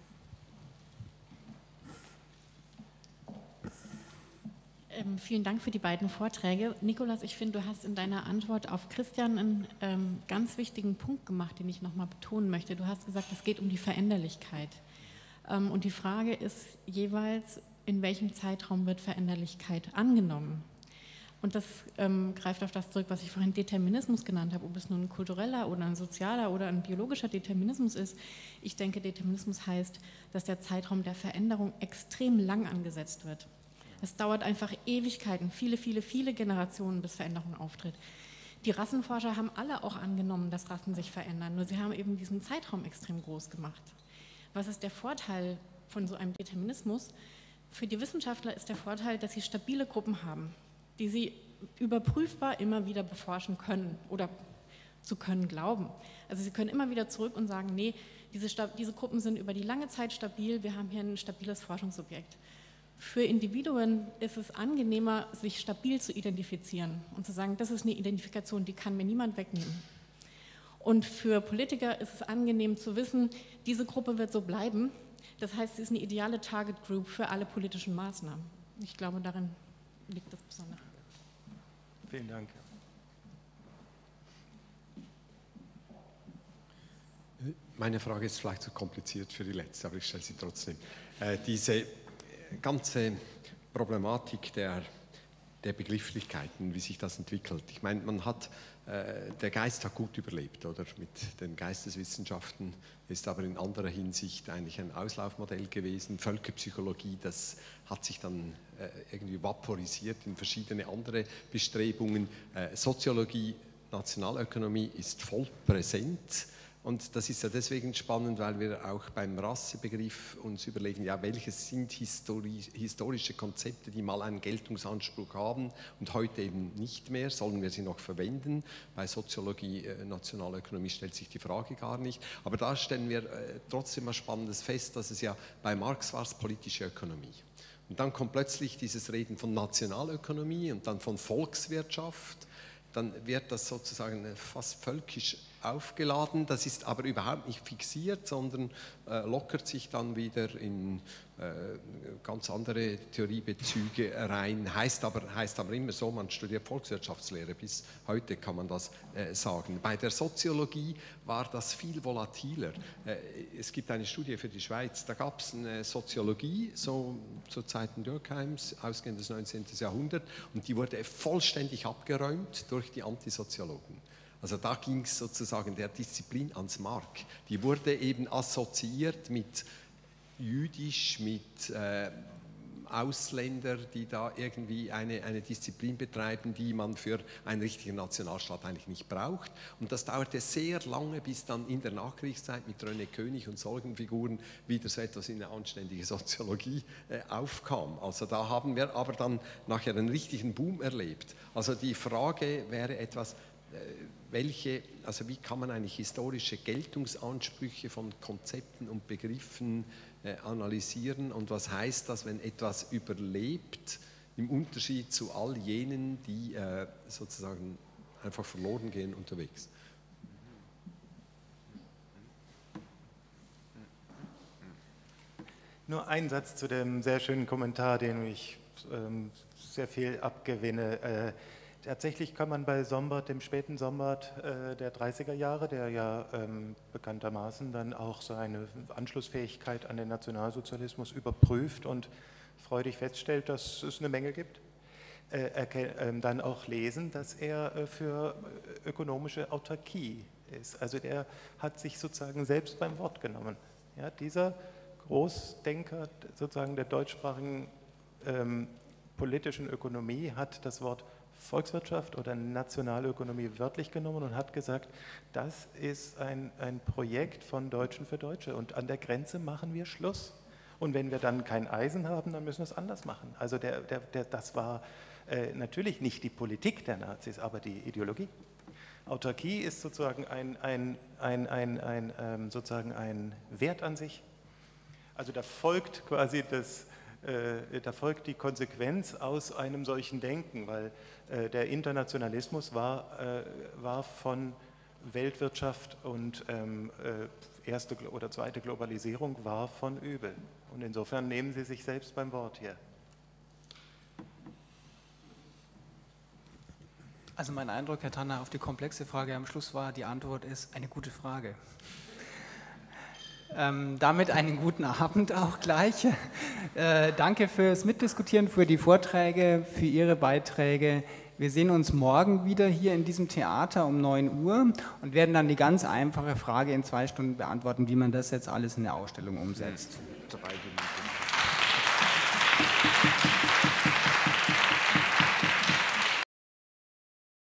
Ähm, vielen Dank für die beiden Vorträge. Nikolaus, ich finde, du hast in deiner Antwort auf Christian einen ähm, ganz wichtigen Punkt gemacht, den ich nochmal betonen möchte. Du hast gesagt, es geht um die Veränderlichkeit. Ähm, und die Frage ist jeweils, in welchem Zeitraum wird Veränderlichkeit angenommen? Und das ähm, greift auf das zurück, was ich vorhin Determinismus genannt habe, ob es nun ein kultureller oder ein sozialer oder ein biologischer Determinismus ist. Ich denke, Determinismus heißt, dass der Zeitraum der Veränderung extrem lang angesetzt wird. Es dauert einfach Ewigkeiten, viele, viele, viele Generationen, bis Veränderung auftritt. Die Rassenforscher haben alle auch angenommen, dass Rassen sich verändern, nur sie haben eben diesen Zeitraum extrem groß gemacht. Was ist der Vorteil von so einem Determinismus? Für die Wissenschaftler ist der Vorteil, dass sie stabile Gruppen haben, die sie überprüfbar immer wieder beforschen können oder zu können glauben. Also sie können immer wieder zurück und sagen, nee, diese, diese Gruppen sind über die lange Zeit stabil, wir haben hier ein stabiles Forschungsobjekt. Für Individuen ist es angenehmer, sich stabil zu identifizieren und zu sagen, das ist eine Identifikation, die kann mir niemand wegnehmen. Und für Politiker ist es angenehm zu wissen, diese Gruppe wird so bleiben. Das heißt, sie ist eine ideale Target Group für alle politischen Maßnahmen. Ich glaube, darin liegt das Besondere. Vielen Dank. Meine Frage ist vielleicht zu kompliziert für die letzte, aber ich stelle sie trotzdem. Äh, diese ganze Problematik der, der Begrifflichkeiten, wie sich das entwickelt. Ich meine, man hat, äh, der Geist hat gut überlebt, oder? Mit den Geisteswissenschaften ist aber in anderer Hinsicht eigentlich ein Auslaufmodell gewesen. Völkerpsychologie, das hat sich dann äh, irgendwie vaporisiert in verschiedene andere Bestrebungen. Äh, Soziologie, Nationalökonomie ist voll präsent. Und das ist ja deswegen spannend, weil wir auch beim Rassebegriff uns überlegen, ja, welches sind histori historische Konzepte, die mal einen Geltungsanspruch haben und heute eben nicht mehr, sollen wir sie noch verwenden? Bei Soziologie, äh, Nationalökonomie stellt sich die Frage gar nicht. Aber da stellen wir äh, trotzdem mal Spannendes fest, dass es ja bei Marx war es politische Ökonomie. Und dann kommt plötzlich dieses Reden von Nationalökonomie und dann von Volkswirtschaft. Dann wird das sozusagen fast völkisch aufgeladen. Das ist aber überhaupt nicht fixiert, sondern äh, lockert sich dann wieder in äh, ganz andere Theoriebezüge rein. Heißt aber, heißt aber immer so, man studiert Volkswirtschaftslehre, bis heute kann man das äh, sagen. Bei der Soziologie war das viel volatiler. Äh, es gibt eine Studie für die Schweiz, da gab es eine Soziologie, so zu Zeiten Durkheims, ausgehend des neunzehnten. Jahrhunderts, und die wurde vollständig abgeräumt durch die Antisoziologen. Also da ging es sozusagen der Disziplin ans Mark. Die wurde eben assoziiert mit Jüdisch, mit äh, Ausländern, die da irgendwie eine, eine Disziplin betreiben, die man für einen richtigen Nationalstaat eigentlich nicht braucht. Und das dauerte sehr lange, bis dann in der Nachkriegszeit mit René König und solchen Figuren wieder so etwas in eine anständige Soziologie äh, aufkam. Also da haben wir aber dann nachher einen richtigen Boom erlebt. Also die Frage wäre etwas, äh, welche, also wie kann man eigentlich historische Geltungsansprüche von Konzepten und Begriffen äh, analysieren und was heißt das, wenn etwas überlebt, im Unterschied zu all jenen, die äh, sozusagen einfach verloren gehen unterwegs? Nur ein Satz zu dem sehr schönen Kommentar, den ich ähm, sehr viel abgewinne. Äh, tatsächlich kann man bei Sombart, dem späten Sombart äh, der dreißiger Jahre, der ja ähm, bekanntermaßen dann auch seine Anschlussfähigkeit an den Nationalsozialismus überprüft und freudig feststellt, dass es eine Menge gibt, äh, äh, dann auch lesen, dass er äh, für ökonomische Autarkie ist. Also der hat sich sozusagen selbst beim Wort genommen. Ja, dieser Großdenker sozusagen der deutschsprachigen ähm, politischen Ökonomie hat das Wort Volkswirtschaft oder Nationalökonomie wörtlich genommen und hat gesagt, das ist ein, ein Projekt von Deutschen für Deutsche und an der Grenze machen wir Schluss. Und wenn wir dann kein Eisen haben, dann müssen wir es anders machen. Also der, der, der, das war äh, natürlich nicht die Politik der Nazis, aber die Ideologie. Autarkie ist sozusagen ein, ein, ein, ein, ein, ähm, sozusagen ein Wert an sich. Also da folgt quasi das, äh, da folgt die Konsequenz aus einem solchen Denken, weil äh, der Internationalismus war, äh, war von Weltwirtschaft und ähm, äh, erste oder zweite Globalisierung war von übel. Und insofern nehmen Sie sich selbst beim Wort hier. Also mein Eindruck, Herr Tanner, auf die komplexe Frage am Schluss war, die Antwort ist eine gute Frage. Ähm, damit einen guten Abend auch gleich. Äh, danke fürs Mitdiskutieren, für die Vorträge, für Ihre Beiträge. Wir sehen uns morgen wieder hier in diesem Theater um neun Uhr und werden dann die ganz einfache Frage in zwei Stunden beantworten, wie man das jetzt alles in der Ausstellung umsetzt. Drei Minuten.